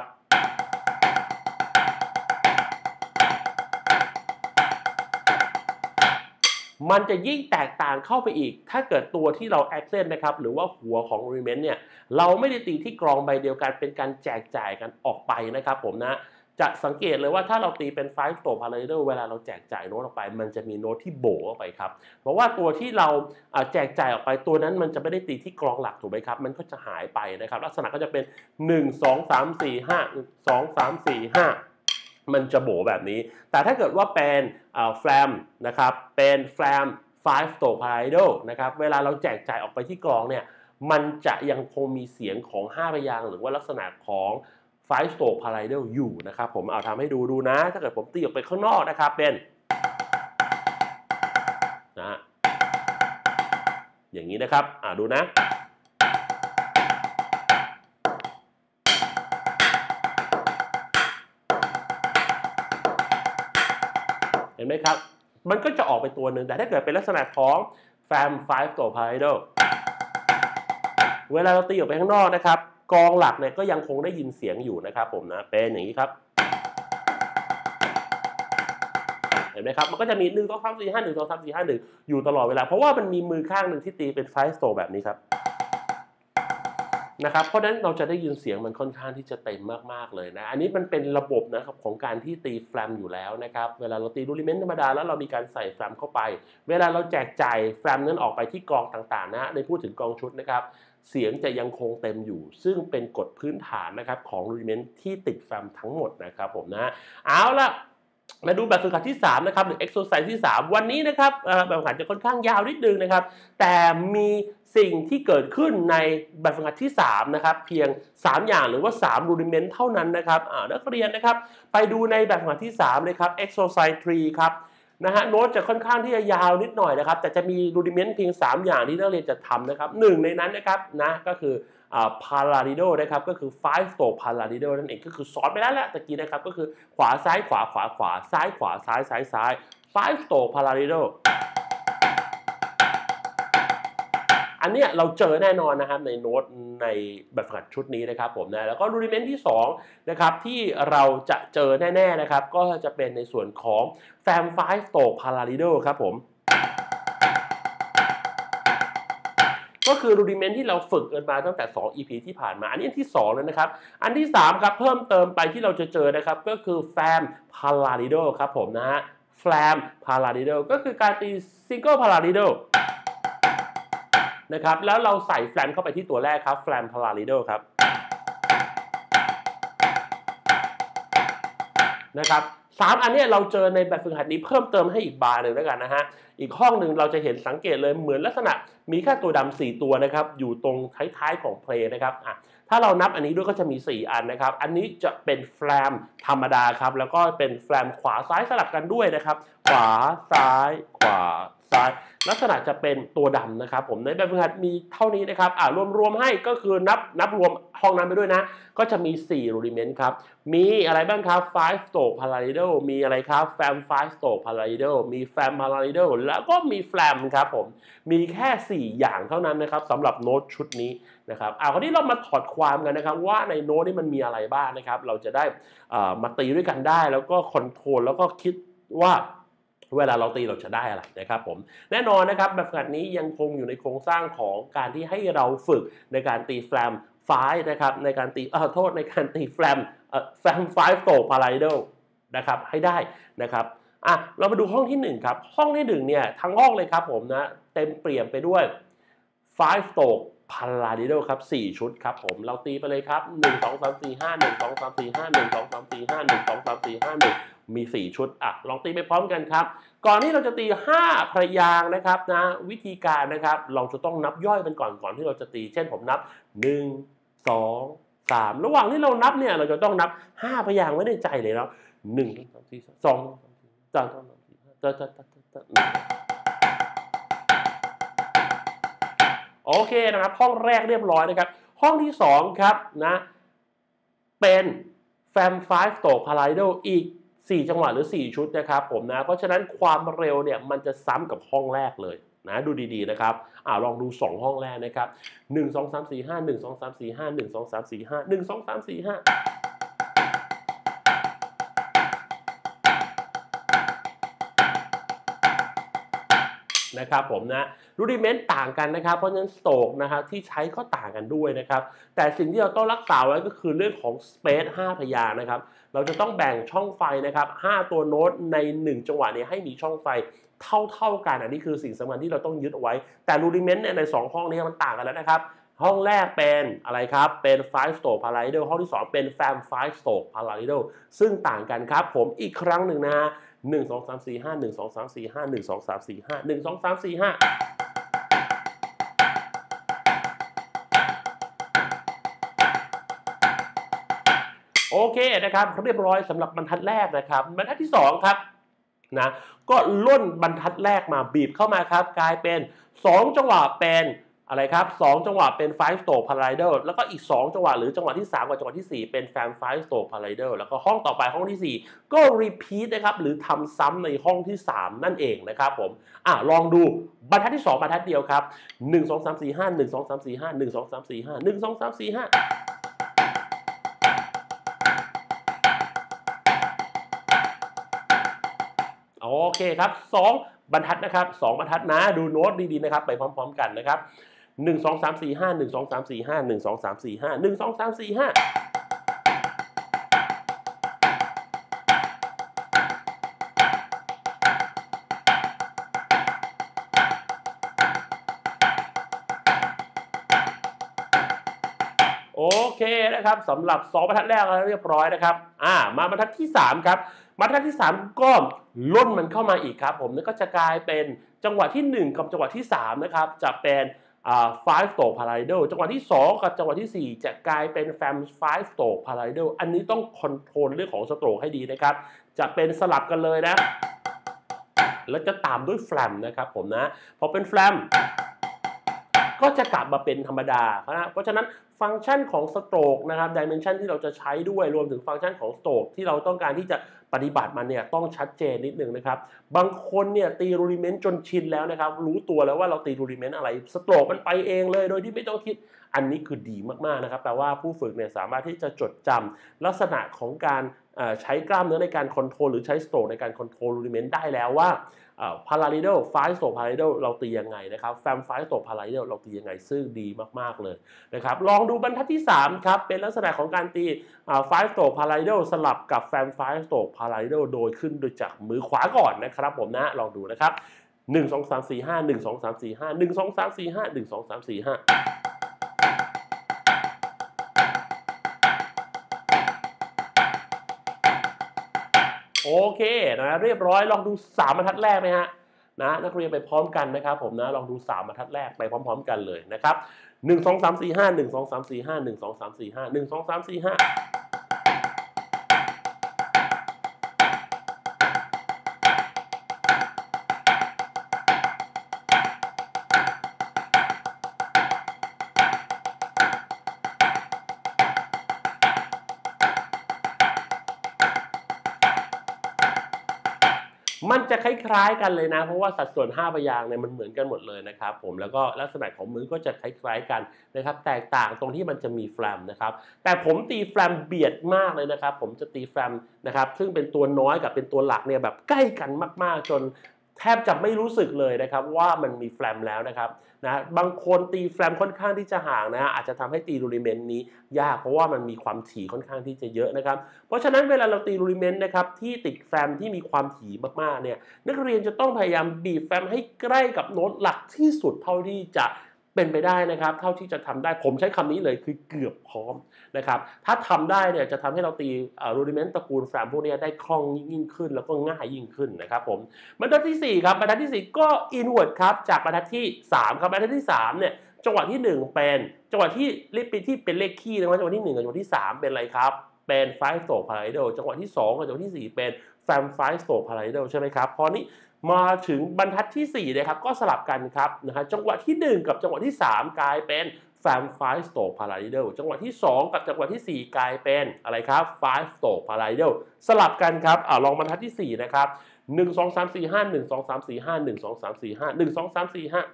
Speaker 1: มันจะยิ่งแตกต่างเข้าไปอีกถ้าเกิดตัวที่เรา accent นะครับหรือว่าหัวของ rudiment เนี่ยเราไม่ได้ตีที่กรองใบเดียวกันเป็นการแจกจ่ายกันออกไปนะครับผมนะจะสังเกตเลยว่าถ้าเราตีเป็น five stroke paradiddle เวลาเราแจกจ่ายโน้ตออกไปมันจะมีโน้ตที่โบออกไปครับเพราะว่าตัวที่เราแจกจ่ายออกไปตัวนั้นมันจะไม่ได้ตีที่กรองหลักถูกไหมครับมันก็จะหายไปนะครับลักษณะก็จะเป็น1 2 3 4 5 2 3 4 5มันจะโบแบบนี้แต่ถ้าเกิดว่าเป็นแฟลมนะครับเป็นแฟลม five stroke paradiddle นะครับเวลาเราแจกจ่ายออกไปที่กรองเนี่ยมันจะยังคงมีเสียงของ5 พยางค์หรือว่าลักษณะของfive stroke paradiddle อยู่นะครับผมเอาทำให้ดูนะถ้าเกิดผมตีออกไปข้างนอกนะครับเป็นนะอย่างนี้นะครับดูนะเห็นไหมครับมันก็จะออกไปตัวหนึ่งแต่ถ้าเกิดเป็นลักษณะของ flam five stroke paradiddle เวลาเราตีออกไปข้างนอกนะครับกองหลักเนี่ยก็ยังคงได้ยินเสียงอยู่นะครับผมนะเป็นอย่างนี้ครับเห็นไหมครับมันก็จะมี1 2 3 4 5 1 2 3 4 5 1อยู่ตลอดเวลาเพราะว่ามันมีมือข้างหนึ่งที่ตีเป็นfive strokeแบบนี้ครับนะครับเพราะฉะนั้นเราจะได้ยินเสียงมันค่อนข้างที่จะเต็มมากๆเลยนะอันนี้มันเป็นระบบนะครับของการที่ตีแฟลมอยู่แล้วนะครับเวลาเราตีรูดิเมนต์ธรรมดาแล้วเรามีการใส่แฟลมเข้าไปเวลาเราแจกจ่ายแฟลมนั้นออกไปที่กองต่างๆนะในพูดถึงกองชุดนะครับเสียงจะยังคงเต็มอยู่ซึ่งเป็นกฎพื้นฐานนะครับของรูดิเมนต์ที่ติดแฟลมทั้งหมดนะครับผมนะเอาละมาดูแบบฝึกหัดที่3นะครับหรือ exercise ที่3วันนี้นะครับแบบฝึกหัดจะค่อนข้างยาวนิดนึงนะครับแต่มีสิ่งที่เกิดขึ้นในแบบฝึกหัดที่3นะครับเพียง3อย่างหรือว่า3 rudiment เท่านั้นนะครับนักเรียนนะครับไปดูในแบบฝึกหัดที่3เลยครับ exercise 3ครับนะฮะโน้ตจะค่อนข้างที่จะยาวนิดหน่อยนะครับแต่จะมี rudiment เพียง3อย่างที่นักเรียนจะทำนะครับ1ในนั้นนะครับนะก็คือพาราดิโดนะครับก็คือ five stroke พาราดิโดนั่นเองก็คือสอนไปแล้วแหละตะกี้นะครับก็คือขวาซ้ายขวาขวาขวาซ้ายขวาซ้ายซ้ายซ้าย five stroke พาราดิโดอันเนี้ยเราเจอแน่นอนนะครับในโน้ตในแบบฝึกหัดชุดนี้นะครับผมนะแล้วก็รูดิเมนต์ที่2นะครับที่เราจะเจอแน่ๆนะครับก็จะเป็นในส่วนของแฟม5 stroke paradiddle ครับผมก็คือรูดิเมนต์ที่เราฝึกกันมาตั้งแต่2 EP ที่ผ่านมาอันนี้ที่2แล้วนะครับอันที่3ครับเพิ่มเติมไปที่เราจะเจอนะครับก็คือแฟม paradiddle ครับผมนะฮะแฟม paradiddle ก็คือการตี single paradiddleนะครับแล้วเราใส่แฟลมเข้าไปที่ตัวแรกครับแฟลมพาราดิโดครับนะครับ3อันนี้เราเจอในแบบฝึกหัดนี้เพิ่มเติมให้อีกบาร์หนึ่งแล้วกันนะฮะอีกห้องหนึ่งเราจะเห็นสังเกตเลยเหมือนลักษณะมีแค่ตัวดำ4ตัวนะครับอยู่ตรงท้ายๆของเพลย์นะครับถ้าเรานับอันนี้ด้วยก็จะมี4อันนะครับอันนี้จะเป็นแฟลมธรรมดาครับแล้วก็เป็นแฟลมขวาซ้ายสลับกันด้วยนะครับขวาซ้ายขวาซ้ายลักษณะจะเป็นตัวดำนะครับผมในแบบฝึกหัดมีเท่านี้นะครับรวมให้ก็คือนับรวมห้องนั้นไปด้วยนะก็จะมี4 rudiment ครับมีอะไรบ้างครับ5 stroke paradiddle มีอะไรครับ flam 5 stroke paradiddle มี flam paradiddle แล้วก็มี flam ครับผมมีแค่4อย่างเท่านั้นนะครับสำหรับโน้ตชุดนี้นะครับคราวนี้เรามาถอดความกันนะครับว่าในโน้ตนี้มันมีอะไรบ้างนะครับเราจะได้มาตีด้วยกันได้แล้วก็คอนโทรลแล้วก็คิดว่าเวลาเราตีเราจะได้อะไรนะครับผมแน่นอนนะครับแบบฝึกหัดนี้ยังคงอยู่ในโครงสร้างของการที่ให้เราฝึกในการตีแฟลม5นะครับในการตีในการตีแฟลม5 stroke paradiddle นะครับให้ได้นะครับเรามาดูห้องที่1ครับห้องที่1เนี่ยทั้งห้องเลยครับผมนะเต็มเปี่ยมไปด้วย5 stroke paradiddle ครับ4ชุดครับผมเราตีไปเลยครับ1 2 3 4 5 1 2 3 4 5 1 2 3 4 5 1 2 3 4 5 1มี4ชุดลองตีไปพร้อมกันครับก่อนที่เราจะตี5พยางค์นะครับนะวิธีการนะครับเราจะต้องนับย่อยเป็นก่อนที่เราจะตีเช่นผมนับ1 2 3ระหว่างที่เรานับเนี่ยเราจะต้องนับ5พยางค์ไว้ในใจเลยแล้ว1 2 3 4 2 3 4 โอเคนะครับห้องแรกเรียบร้อยนะครับห้องที่2ครับนะเป็นแฟม5 stroke paradiddle อีก4จังหวะหรือ4ชุดนะครับผมนะเพราะฉะนั้นความเร็วเนี่ยมันจะซ้ำกับห้องแรกเลยนะดูดีๆนะครับลองดู2ห้องแรกนะครับ1 2 3 4 5 1 2 3 4 5 1 2 3 4 5 1 2 3 4 5นะครับผมนะรูดิเมนต์ต่างกันนะครับเพราะฉะนั้นสโตรกนะครับที่ใช้ก็ต่างกันด้วยนะครับแต่สิ่งที่เราต้องรักษาไว้ก็คือเรื่องของสเปซ5พยางค์นะครับเราจะต้องแบ่งช่องไฟนะครับ5ตัวโน้ตใน1จังหวะนี้ให้มีช่องไฟเท่ากันอันนี้คือสิ่งสำคัญที่เราต้องยึดเอาไว้แต่รูดิเมนต์ใน2ห้องนี้มันต่างกันแล้วนะครับห้องแรกเป็นอะไรครับเป็น5 stroke paradiddle ห้องที่2เป็น flam 5 stroke paradiddle ซึ่งต่างกันครับผมอีกครั้งหนึ่งนะฮะ1 2 3 4 5 1 2 3 4 5 1 2 3 4 5 1 2 3 4 5โอเคนะครับเรียบร้อยสำหรับบรรทัดแรกนะครับบรรทัดที่2ครับนะก็ล่นบรรทัดแรกมาบีบเข้ามาครับกลายเป็น2จังหวะเป็นอะไรครับ2จังหวะเป็น5 stroke paradiddle แล้วก็อีก2จังหวะหรือจังหวะที่3กับจังหวะที่4เป็น flam 5 stroke paradiddle แล้วก็ห้องต่อไปห้องที่4ก็ repeat นะครับหรือทำซ้ำในห้องที่3นั่นเองนะครับผมลองดูบรรทัดที่2บรรทัดเดียวครับ1 2 3 4 5 1 2 3 4 5 1 2 3 4 5 1 2 3 4 5โอเคครับ2บรรทัดนะครับ2บรรทัดนะดูโน้ตดีๆนะครับไปพร้อมๆกันนะครับ1 2 3 4 5 1 2 3 4 5 1 2 3 4 5 1 2 3 4 5โอเคนะครับสำหรับ2บรรทัดแรกแล้วเรียบร้อยนะครับมาบรรทัดที่3ครับบรรทัดที่3ก็ล่นมันเข้ามาอีกครับผมนั่นก็จะกลายเป็นจังหวะที่1กับจังหวะที่3นะครับจะเป็น5 stroke paradiddle จังหวะที่2กับจังหวะที่4จะกลายเป็น flam 5 stroke paradiddle อันนี้ต้องคอนโทรลเรื่องของสโตรกให้ดีนะครับจะเป็นสลับกันเลยนะแล้วจะตามด้วย flam นะครับผมนะพอเป็น flam ก็จะกลับมาเป็นธรรมดาเพราะฉะนั้นฟังก์ชันของสโตรกนะครับดิเมนชันที่เราจะใช้ด้วยรวมถึงฟังก์ชันของสโตรกที่เราต้องการที่จะปฏิบัติมันเนี่ยต้องชัดเจนนิดนึงนะครับบางคนเนี่ยตีรูดิเมนต์จนชินแล้วนะครับรู้ตัวแล้วว่าเราตีรูดิเมนต์อะไรสโตรกมันไปเองเลยโดยที่ไม่ต้องคิดอันนี้คือดีมากๆนะครับแปลว่าผู้ฝึกเนี่ยสามารถที่จะจดจำลักษณะของการใช้กล้ามเนื้อในการคอนโทรลหรือใช้สโตรกในการคอนโทรลรูดิเมนต์ได้แล้วว่าparallel 5 stroke parallel เราตียังไงนะครับ fam 5 stroke parallel เราตียังไงซึ่งดีมากๆเลยนะครับลองดูบรรทัดที่3ครับเป็นลักษณะของการตี5 stroke parallel สลับกับ fam 5 stroke parallel โดยขึ้นโดยจากมือขวาก่อนนะครับผมนะลองดูนะครับ1 2 3 4 5 1 2 3 4 5 1 2 3 4 5 1 2 3 4 5โอเคนะเรียบร้อยลองดู3บรรทัดแรกไหมฮะนะนักเรียนไปพร้อมกันนะครับผมนะลองดู3บรรทัดแรกไปพร้อมๆกันเลยนะครับ1 2 3 4 5 1 2 3 4 5 1 2 3 4 5 1 2 3 4 5มันจะคล้ายๆกันเลยนะเพราะว่าสัดส่วน5พยางค์เนี่ยมันเหมือนกันหมดเลยนะครับผมแล้วก็ลักษณะของมือก็จะคล้ายๆกันนะครับแตกต่างตรงที่มันจะมีแฟลมนะครับแต่ผมตีแฟลมเบียดมากเลยนะครับผมจะตีแฟลมนะครับซึ่งเป็นตัวน้อยกับเป็นตัวหลักเนี่ยแบบใกล้กันมากๆจนแทบจะไม่รู้สึกเลยนะครับว่ามันมีแฟลมแล้วนะครับนะบางคนตีแฟลมค่อนข้างที่จะห่างนะอาจจะทำให้ตีรูดิเมนต์นี้ยากเพราะว่ามันมีความถี่ค่อนข้างที่จะเยอะนะครับเพราะฉะนั้นเวลาเราตีรูดิเมนต์นะครับที่ติดแฟลมที่มีความถี่มากๆเนี่ยนักเรียนจะต้องพยายามบีบแฟมให้ใกล้กับโน้ตหลักที่สุดเท่าที่จะเป็นไปได้นะครับเท่าที่จะทำได้ผมใช้คำนี้เลยคือเกือบพร้อมนะครับถ้าทำได้เนี่ยจะทำให้เราตีรูดิเมนต์ตระกูลแฟมพวกนี้ได้คล่องยิ่งขึ้นแล้วก็ง่ายยิ่งขึ้นนะครับผมบรรทัดที่4ครับบรรทัดที่4ก็อินเวิร์ดครับจากบรรทัดที่3ครับบรรทัดที่3เนี่ยจังหวะที่1เป็นจังหวะที่เป็นเลขคี่นะครับจังหวะที่1กับจังหวะที่3เป็นอะไรครับเป็น5 stroke parallel จังหวะที่2กับจังหวะที่4เป็นfam 5 stroke parallel ใช่ไหมครับพอนี้มาถึงบรรทัดที่4นะครับก็สลับกันครับนะฮะจังหวะที่1กับจังหวะที่3กลายเป็น fam 5 stroke parallel จังหวะที่2กับจังหวะที่4กลายเป็นอะไรครับ5 stroke parallel สลับกันครับลองบรรทัดที่4นะครับ1 2 3 4 5 1 2 3 4 5 1 2 3 4 5 1 2 3 4 5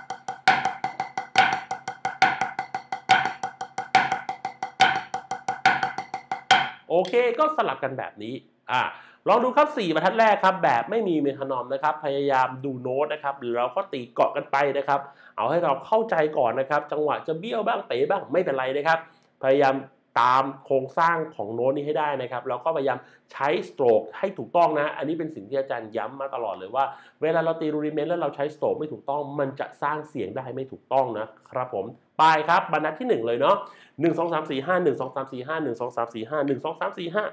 Speaker 1: โอเคก็สลับกันแบบนี้ลองดูครับ4บรรทัดแรกครับแบบไม่มีเมทานอมนะครับพยายามดูโน้ตนะครับหรือเราก็ตีเกาะกันไปนะครับเอาให้เราเข้าใจก่อนนะครับจังหวะจะเบี้ยวบ้างเป๋บ้างไม่เป็นไรนะครับพยายามตามโครงสร้างของโน้ตนี้ให้ได้นะครับแล้วก็พยายามใช้สโตรกให้ถูกต้องนะอันนี้เป็นสิ่งที่อาจารย์ย้ำมาตลอดเลยว่าเวลาเราตีรูดิเมนต์แล้วเราใช้สโตรกไม่ถูกต้องมันจะสร้างเสียงได้ไม่ถูกต้องนะครับผมไปครับบรรทัดที่1เลยเนาะ1 2 3 4 5 1 2 3 4 5 1 2 3 4 5 1 2 3 4 5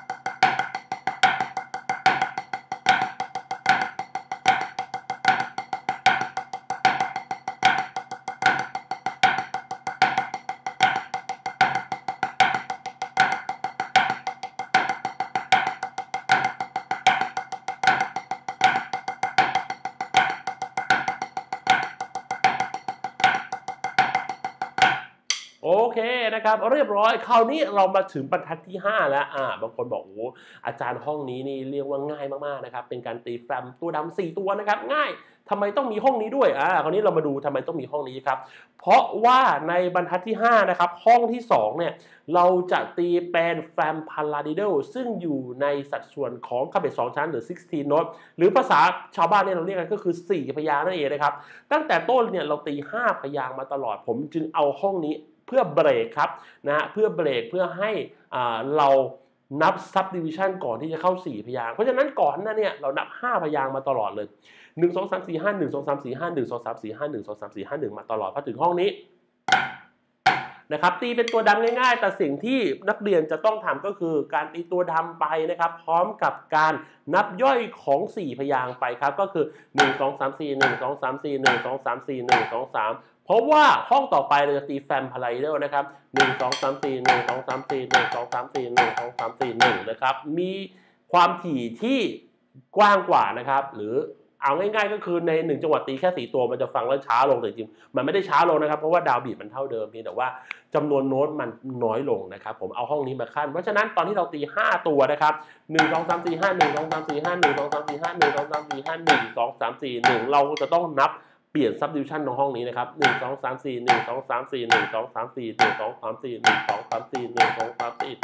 Speaker 1: โอเคนะครับเรียบร้อยคราวนี้เรามาถึงบรรทัดที่5แล้วบางคนบอกโอ้อาจารย์ห้องนี้นี่เรียกว่าง่ายมากๆนะครับเป็นการตีแฟมตัวดำ4ตัวนะครับง่ายทำไมต้องมีห้องนี้ด้วยคราวนี้เรามาดูทำไมต้องมีห้องนี้ครับเพราะว่าในบรรทัดที่5นะครับห้องที่2เนี่ยเราจะตีเป็นแฟมพาราดิเดลซึ่งอยู่ในสัดส่วนของคาเบต2ชั้นหรือ16 โน้ตหรือภาษาชาวบ้านเนี่ยเราเรียกกันก็คือ4พยางค์นั่นเองนะครับตั้งแต่ต้นเนี่ยเราตี5พยางค์มาตลอดผมจึงเอาห้องนี้เพื่อเบรกครับนะฮะเพื่อเบรกเพื่อให้เรานับ subdivision ก่อนที่จะเข้า4พยางค์เพราะฉะนั้นก่อนหน้าเนี่ยเรานับ5พยางค์มาตลอดเลย1 2 3 4 5 1 2 3 4 5 1 2 3 4 5 1 2 3 4 5 1มาตลอดพอถึงห้องนี้นะครับตีเป็นตัวดำง่ายๆแต่สิ่งที่นักเรียนจะต้องทำก็คือการตีตัวดำไปนะครับพร้อมกับการนับย่อยของ4พยางค์ไปครับก็คือ1 2 3 4 1 2 3 4 1 2 3 4 1 2 3เพราะว่าห้องต่อไปเราจะตีแฟมพาราเดลนะครับ1 2 3 4 1 2 3 4 1 2 3 4 1 2 3 4 1นะครับมีความถี่ที่กว้างกว่านะครับหรือเอาง่ายๆก็คือใน1จังหวะตีแค่4ตัวมันจะฟังแล้วช้าลงแต่จริงมันไม่ได้ช้าลงนะครับเพราะว่าดาวบีทมันเท่าเดิมเพียงแต่ว่าจำนวนโน้ตมันน้อยลงนะครับผมเอาห้องนี้มาขั้นเพราะฉะนั้นตอนที่เราตี5ตัวนะครับ1 2 3 4 5 1 2 3 4 5 1 2 3 4 5 1 2 3 4 5 1 2 3 4 1เราจะต้องนับเปลี่ยน subdivision ในห้องนี้นะครับ1 2 3 4 1 2 3 4 1 2 3 4 1 2 3 4 1 2 3 4 1 2 3 4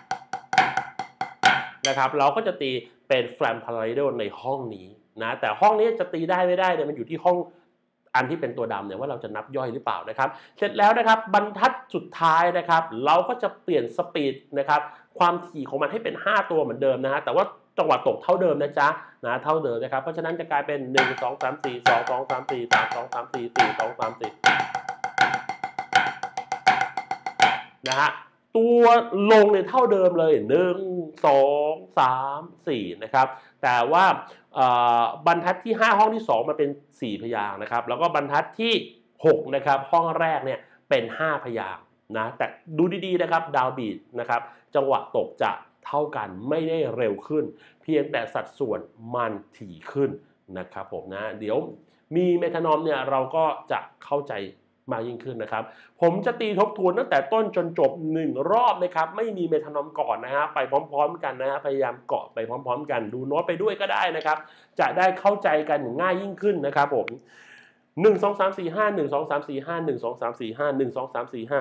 Speaker 1: นะครับเราก็จะตีเป็น flam parallel ในห้องนี้นะแต่ห้องนี้จะตีได้ไม่ได้เนี่ยมันอยู่ที่ห้องอันที่เป็นตัวดำเนี่ยว่าเราจะนับย่อยหรือเปล่านะครับเสร็จแล้วนะครับบรรทัดสุดท้ายนะครับเราก็จะเปลี่ยนสปีดนะครับความถี่ของมันให้เป็น5ตัวเหมือนเดิมนะฮะแต่ว่าจังหวะตกเท่าเดิมนะจ๊ะนะเท่าเดิมนะครับเพราะฉะนั้นจะกลายเป็น1 2 3 4 2 2 3 4 3 2 3 4 4 2 3 4นะฮะตัวลงเนี่ยเท่าเดิมเลย1 2 3 4นะครับแต่ว่าบรรทัดที่5ห้องที่2มันเป็น4พยางค์นะครับแล้วก็บรรทัดที่6นะครับห้องแรกเนี่ยเป็น5พยางค์นะแต่ดูดีๆนะครับดาวบีทนะครับจังหวะตกจะเท่ากันไม่ได้เร็วขึ้นเพียงแต่สัดส่วนมันถี่ขึ้นนะครับผมนะเดี๋ยวมีเมทานอมเนี่ยเราก็จะเข้าใจมากยิ่งขึ้นนะครับผมจะตีทบทวนตั้งแต่ต้นจนจบ1รอบนะครับไม่มีเมทานอมก่อนนะฮะไปพร้อมๆกันนะฮะพยายามเกาะไปพร้อมๆกันดูโน้ตไปด้วยก็ได้นะครับจะได้เข้าใจกันง่ายยิ่งขึ้นนะครับผม1 2 3 4 5 1 2 3 4 5 1 2 3 4 5 1 2 3 4 5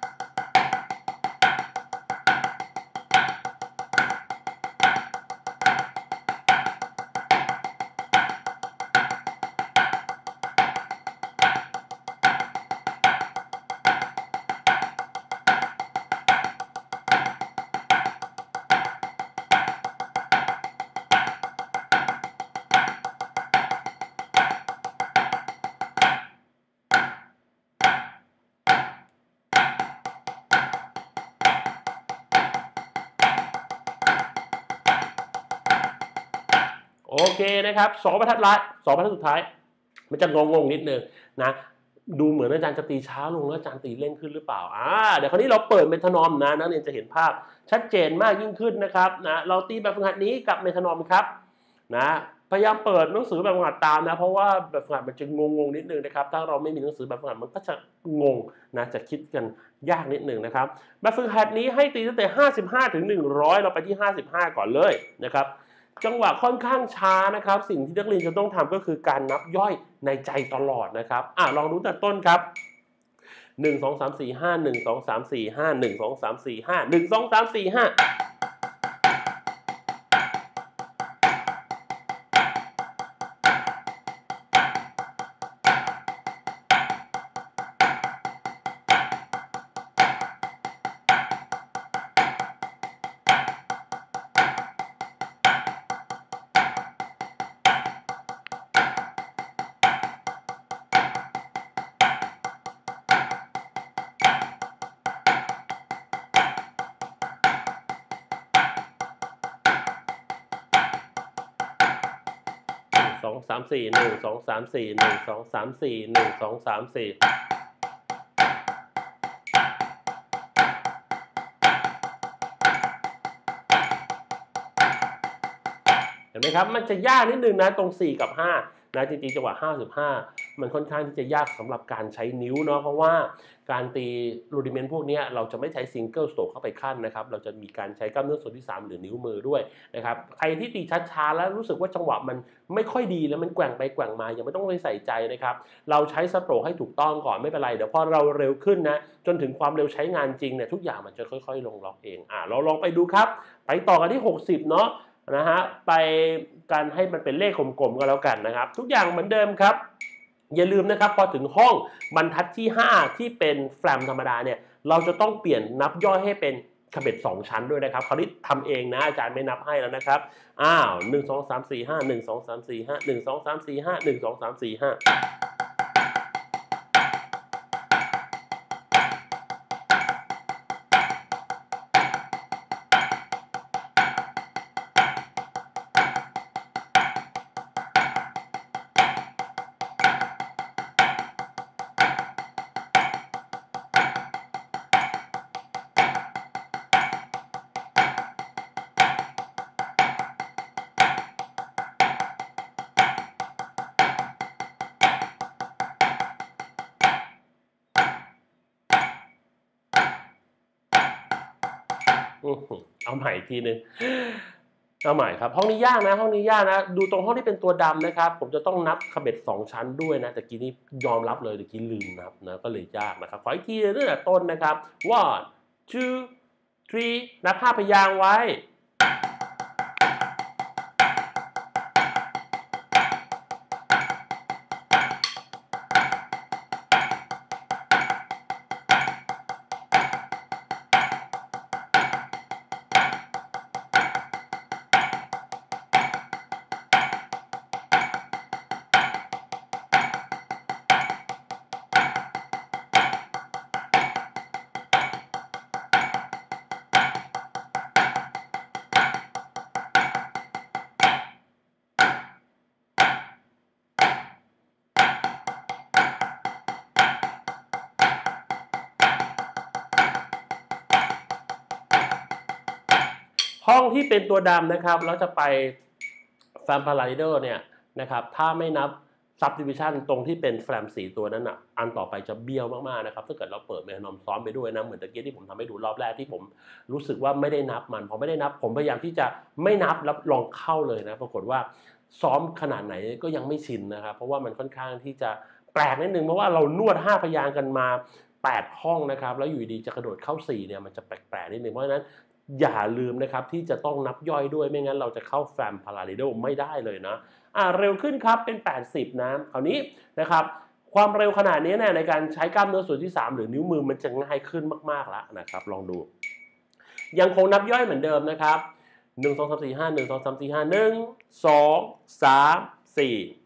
Speaker 1: โอเคนะครับ2บรรทัดละ2บรรทัดสุดท้ายมันจะงงๆนิดนึงนะดูเหมือนอาจารย์จะตีช้าลงแล้วอาจารย์ตีเร่งขึ้นหรือเปล่าเดี๋ยวคราวนี้เราเปิดเมทานอมนะนักเรียนจะเห็นภาพชัดเจนมากยิ่งขึ้นนะครับนะเราตีแบบฝึกหัดนี้กับเมทานอมครับนะพยายามเปิดหนังสือแบบฝึกหัดตามนะเพราะว่าแบบฝึกหัดมันจะงงๆนิดนึงนะครับถ้าเราไม่มีหนังสือแบบฝึกหัดมันก็จะงงนะจะคิดกันยากนิดนึงนะครับแบบฝึกหัดนี้ให้ตีตั้งแต่55ถึง100เราไปที่55ก่อนเลยนะครับจังหวะค่อนข้างช้านะครับสิ่งที่นักเรียนจะต้องทำก็คือการนับย่อยในใจตลอดนะครับลองดูแต่ต้นครับ1 2 3 4 5 1 2 3 4 5 1 2 3 4 5 1 2 3 4 52 3 4 1 2 3 4 1 2 3 4 1 2 3 4เห็นไหมครับมันจะยากนิดนึงนะตรง4กับ5นะจริงๆจังหวะ55มันค่อนข้างที่จะยากสำหรับการใช้นิ้วเนาะเพราะว่าการตีรูดิเมนต์พวกนี้เราจะไม่ใช้ซิงเกิลสโตรกเข้าไปขั้นนะครับเราจะมีการใช้กล้ามเนื้อส่วนที่3หรือนิ้วมือด้วยนะครับใครที่ตีช้าๆแล้วรู้สึกว่าจังหวะมันไม่ค่อยดีแล้วมันแกว่งไปแกว่งมายังไม่ต้องไปใส่ใจนะครับเราใช้สโตรกให้ถูกต้องก่อนไม่เป็นไรเดี๋ยวพอเราเร็วขึ้นนะจนถึงความเร็วใช้งานจริงเนี่ยทุกอย่างมันจะค่อยๆลงล็อกเองเราลองไปดูครับไปต่อกันที่60เนาะนะฮะไปการให้มันเป็นเลขกลมๆก็แล้วกันนะครับทุกอย่างเหมือนเดิมครับอย่าลืมนะครับพอถึงห้องบรรทัดที่5ที่เป็นแฟลมธรรมดาเนี่ยเราจะต้องเปลี่ยนนับย่อยให้เป็นขบเบ็ด2ชั้นด้วยนะครับคราวนี้ทำเองนะอาจารย์ไม่นับให้แล้วนะครับ1 2 3 4 5 1 2 3 4 5 1 2 3 4 5 1 2 3 4 5 เอาใหม่อีกทีนึงเอาใหม่ครับห้องนี้ยากนะห้องนี้ยากนะดูตรงห้องที่เป็นตัวดำนะครับผมจะต้องนับขบเบ็ด2ชั้นด้วยนะแต่กี้นี้ยอมรับเลยแต่กี้ลืมนับนะก็เลยยากนะครับขออีกทีตั้งแต่ต้นนะครับ one two three นับ5 พยางค์ไว้ห้องที่เป็นตัวดำนะครับแล้วจะไปแฟมพาราดิโดเนี่ยนะครับถ้าไม่นับซับดิวิชันตรงที่เป็นแฟมสีตัวนั้นอ่ะอันต่อไปจะเบี้ยวมากๆนะครับถ้าเกิดเราเปิดเมทานอมซ้อมไปด้วยนะเหมือนตะกี้ที่ผมทำให้ดูรอบแรกที่ผมรู้สึกว่าไม่ได้นับมันพอไม่ได้นับผมพยายามที่จะไม่นับแล้วลองเข้าเลยนะปรากฏว่าซ้อมขนาดไหนก็ยังไม่ชินนะครับเพราะว่ามันค่อนข้างที่จะแปลกนิดนึงเพราะว่าเรานวด5 พยางค์กันมา8 ห้องนะครับแล้วอยู่ดีจะกระโดดเข้า4เนี่ยมันจะแปลกๆนิดนึงเพราะฉะนั้นอย่าลืมนะครับที่จะต้องนับย่อยด้วยไม่งั้นเราจะเข้าแฟมพาราดิโดไม่ได้เลยนะเร็วขึ้นครับเป็น80นะคราวนี้นะครับความเร็วขนาดนี้เนี่ยในการใช้กล้ามเนื้อส่วนที่3หรือนิ้วมือมันจะง่ายขึ้นมากๆแล้วนะครับลองดูยังคงนับย่อยเหมือนเดิมนะครับ1 2 3 4 5 1 2 3 4 5 1 2 3 4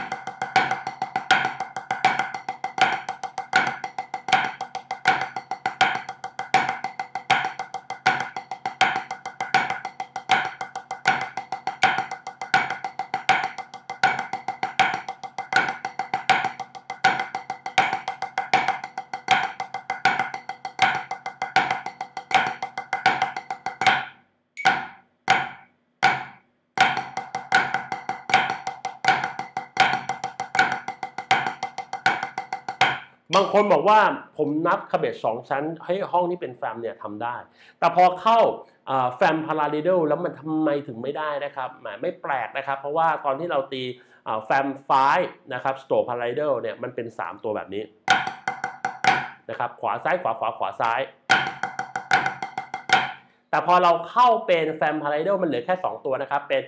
Speaker 1: บางคนบอกว่าผมนับขบเบ็ด2 ชั้นให้ห้องที่เป็นแฟมเนี่ยทำได้แต่พอเข้าแฟมพาราดิโดแล้วมันทำไมถึงไม่ได้นะครับไม่แปลกนะครับเพราะว่าตอนที่เราตีแฟม5นะครับสโตพาราดิโดเนี่ยมันเป็น3 ตัวแบบนี้นะครับขวาซ้ายขวาขวาขวาซ้ายแต่พอเราเข้าเป็นแฟมพาราดิโดมันเหลือแค่2 ตัวนะครับเป็น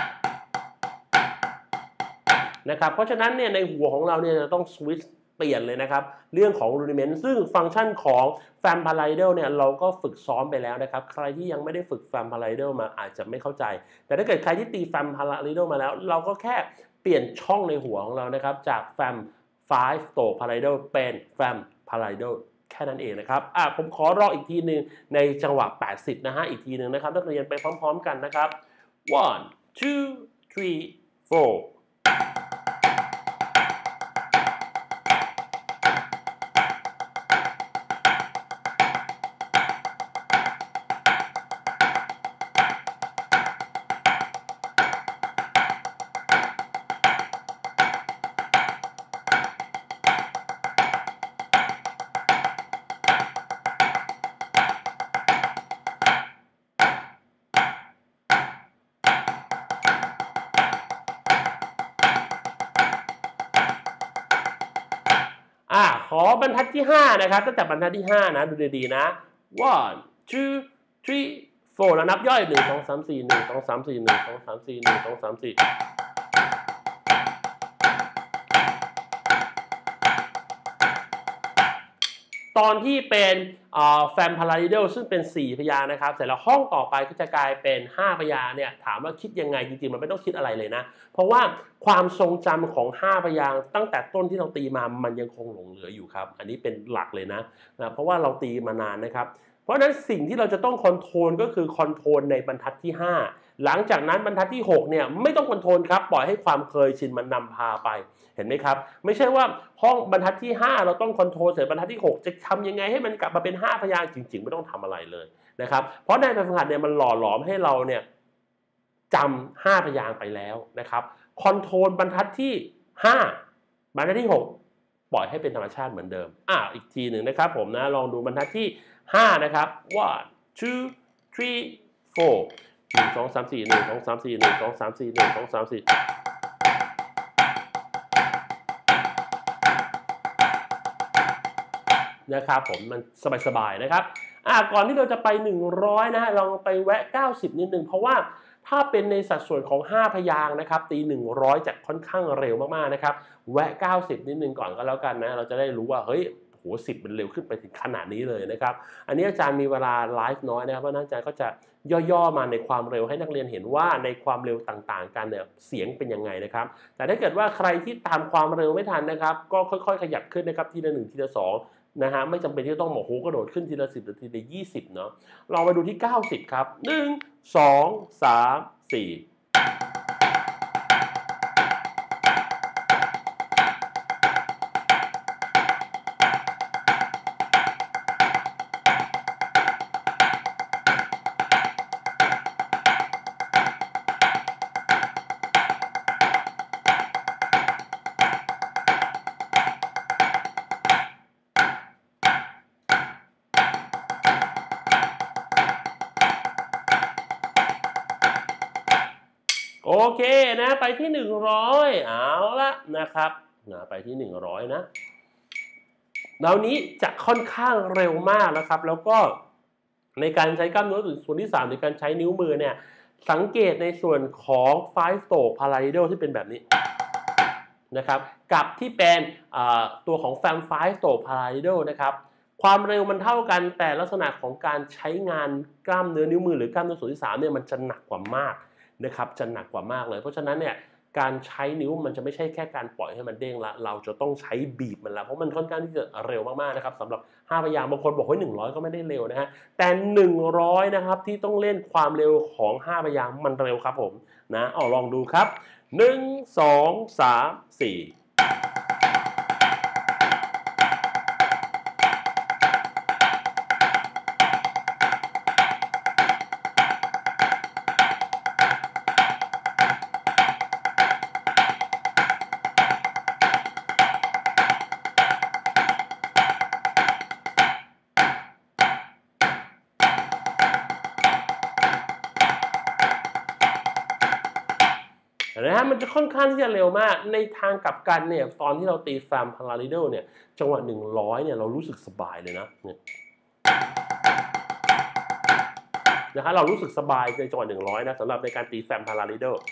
Speaker 1: นะครับเพราะฉะนั้นเนี่ยในหัวของเราเนี่ยจะต้องสวิตช์เปลี่ยนเลยนะครับเรื่องของรูดิเมนต์ซึ่งฟังก์ชันของแฟมพาราดิโดเนี่ยเราก็ฝึกซ้อมไปแล้วนะครับใครที่ยังไม่ได้ฝึกแฟมพาราดิโดมาอาจจะไม่เข้าใจแต่ถ้าเกิดใครที่ตีแฟมพาราดิโดมาแล้วเราก็แค่เปลี่ยนช่องในหัวของเรานะครับจากแฟม5 Store Paradiddle เป็นแฟม Paradiddle แค่นั้นเองนะครับผมขอรออีกทีหนึ่งในจังหวะ80นะฮะอีกทีหนึ่งนะครับนักเรียนไปพร้อมๆกันนะครับ 1 2 3 4ขอบรรทัดที่5นะครับตั้งแต่บรรทัดที่5นะดูดีๆนะ 1 2 3 4แล้วนับย่อย1 2 3 4 1 2 3 4 1 2 3 4 1 2 3 4ตอนที่เป็นแฟมพาราดิโดซึ่งเป็น4 พยางค์นะครับเสร็จแล้วห้องต่อไปก็จะกลายเป็น5 พยางค์เนี่ยถามว่าคิดยังไงจริงๆมันไม่ต้องคิดอะไรเลยนะเพราะว่าความทรงจำของ5 พยางค์ตั้งแต่ต้นที่เราตีมามันยังคงหลงเหลืออยู่ครับอันนี้เป็นหลักเลยนะเพราะว่าเราตีมานานนะครับเพราะฉะนั้นสิ่งที่เราจะต้องคอนโทรลก็คือคอนโทรลในบรรทัดที่5หลังจากนั้นบรรทัดที่6เนี่ยไม่ต้องคอนโทรลครับปล่อยให้ความเคยชินมันนำพาไปเห็นไหมครับไม่ใช่ว่าห้องบรรทัดที่5เราต้องคอนโทรลเสร็จบรรทัดที่6จะทำยังไงให้มันกลับมาเป็น5 พยางค์จริงๆไม่ต้องทำอะไรเลยนะครับเพราะในแบบฝึกหัดเนี่ยมันหล่อหลอมให้เราเนี่ยจำ5 พยางค์ไปแล้วนะครับคอนโทรลบรรทัดที่5บรรทัดที่6ปล่อยให้เป็นธรรมชาติเหมือนเดิมอีกทีหนึ่งนะครับผมนะลองดูบรรทัดที่5นะครับ 1 2 three four 1 2 3 4 1 2 3 4 1 2 3 4 1 2 3 4นะครับผมมันสบายๆนะครับก่อนที่เราจะไป100นะเราไปแวะ90นิดนึงเพราะว่าถ้าเป็นในสัดส่วนของ5พยางค์นะครับตี100จะค่อนข้างเร็วมากๆนะครับแวะ90นิดนึงก่อนก็แล้วกันนะเราจะได้รู้ว่าเฮ้ยโห10มันเร็วขึ้นไปถึงขนาดนี้เลยนะครับอันนี้อาจารย์มีเวลาไลฟ์น้อยนะครับเพราะนั้นอาจารย์ก็จะย่อๆมาในความเร็วให้นักเรียนเห็นว่าในความเร็วต่างๆกันเนี่ยเสียงเป็นยังไงนะครับแต่ถ้าเกิดว่าใครที่ตามความเร็วไม่ทันนะครับก็ค่อยๆขยับขึ้นนะครับทีละ1ทีละ2นะฮะไม่จำเป็นที่ต้องบอกโหกระโดดขึ้นทีละ10หรือทีละ20เนาะลองมาดูที่90ครับ1 2 3 4โอเคนะไปที่100เอาละนะครับไปที่100นะแล้วนี้จะค่อนข้างเร็วมากนะครับแล้วก็ในการใช้กล้ามเนื้อส่วนที่3ในการใช้นิ้วมือเนี่ยสังเกตในส่วนของ five stroke paradiddle ที่เป็นแบบนี้นะครับกับที่เป็นตัวของ fam five stroke paradiddle นะครับความเร็วมันเท่ากันแต่ลักษณะของการใช้งานกล้ามเนื้อนิ้วมือหรือกล้ามเนื้อส่วนที่3เนี่ยมันจะหนักกว่ามากนะครับจะหนักกว่ามากเลยเพราะฉะนั้นเนี่ยการใช้นิ้วมันจะไม่ใช่แค่การปล่อยให้มันเด้งละเราจะต้องใช้บีบมันละเพราะมันค่อนข้างที่จะเร็วมากๆนะครับสำหรับ5พยางค์บางคนบอกว่า100ก็ไม่ได้เร็วนะฮะแต่100นะครับที่ต้องเล่นความเร็วของ5พยางค์มันเร็วครับผมนะลองดูครับ1 2 3 4นะฮะมันจะค่อนข้างที่จะเร็วมากในทางกลับกันเนี่ยตอนที่เราตีแฟมพาราลิเดลเนี่ยจังหวะ100เนี่ยเรารู้สึกสบายเลยนะเนี่ยนะฮะเรารู้สึกสบายในจังหวะ100นะสำหรับในการตีแฟมพาราลิเดล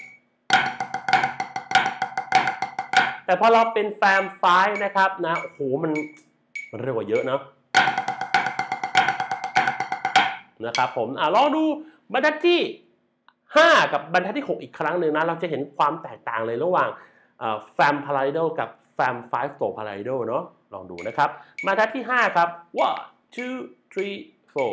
Speaker 1: แต่พอเราเป็นแฟมไฟนะครับนะโอ้โหมันเร็วกว่าเยอะนะนะครับผมลองดูบรรทัดที่5กับบรรทัดที่6อีกครั้งหนึ่งนะเราจะเห็นความแตกต่างเลยระหว่างแฟมพาราลิเดลกับแฟมไฟฟ์โตพาราลิเดลเนาะลองดูนะครับบรรทัดที่5ครับ one two three four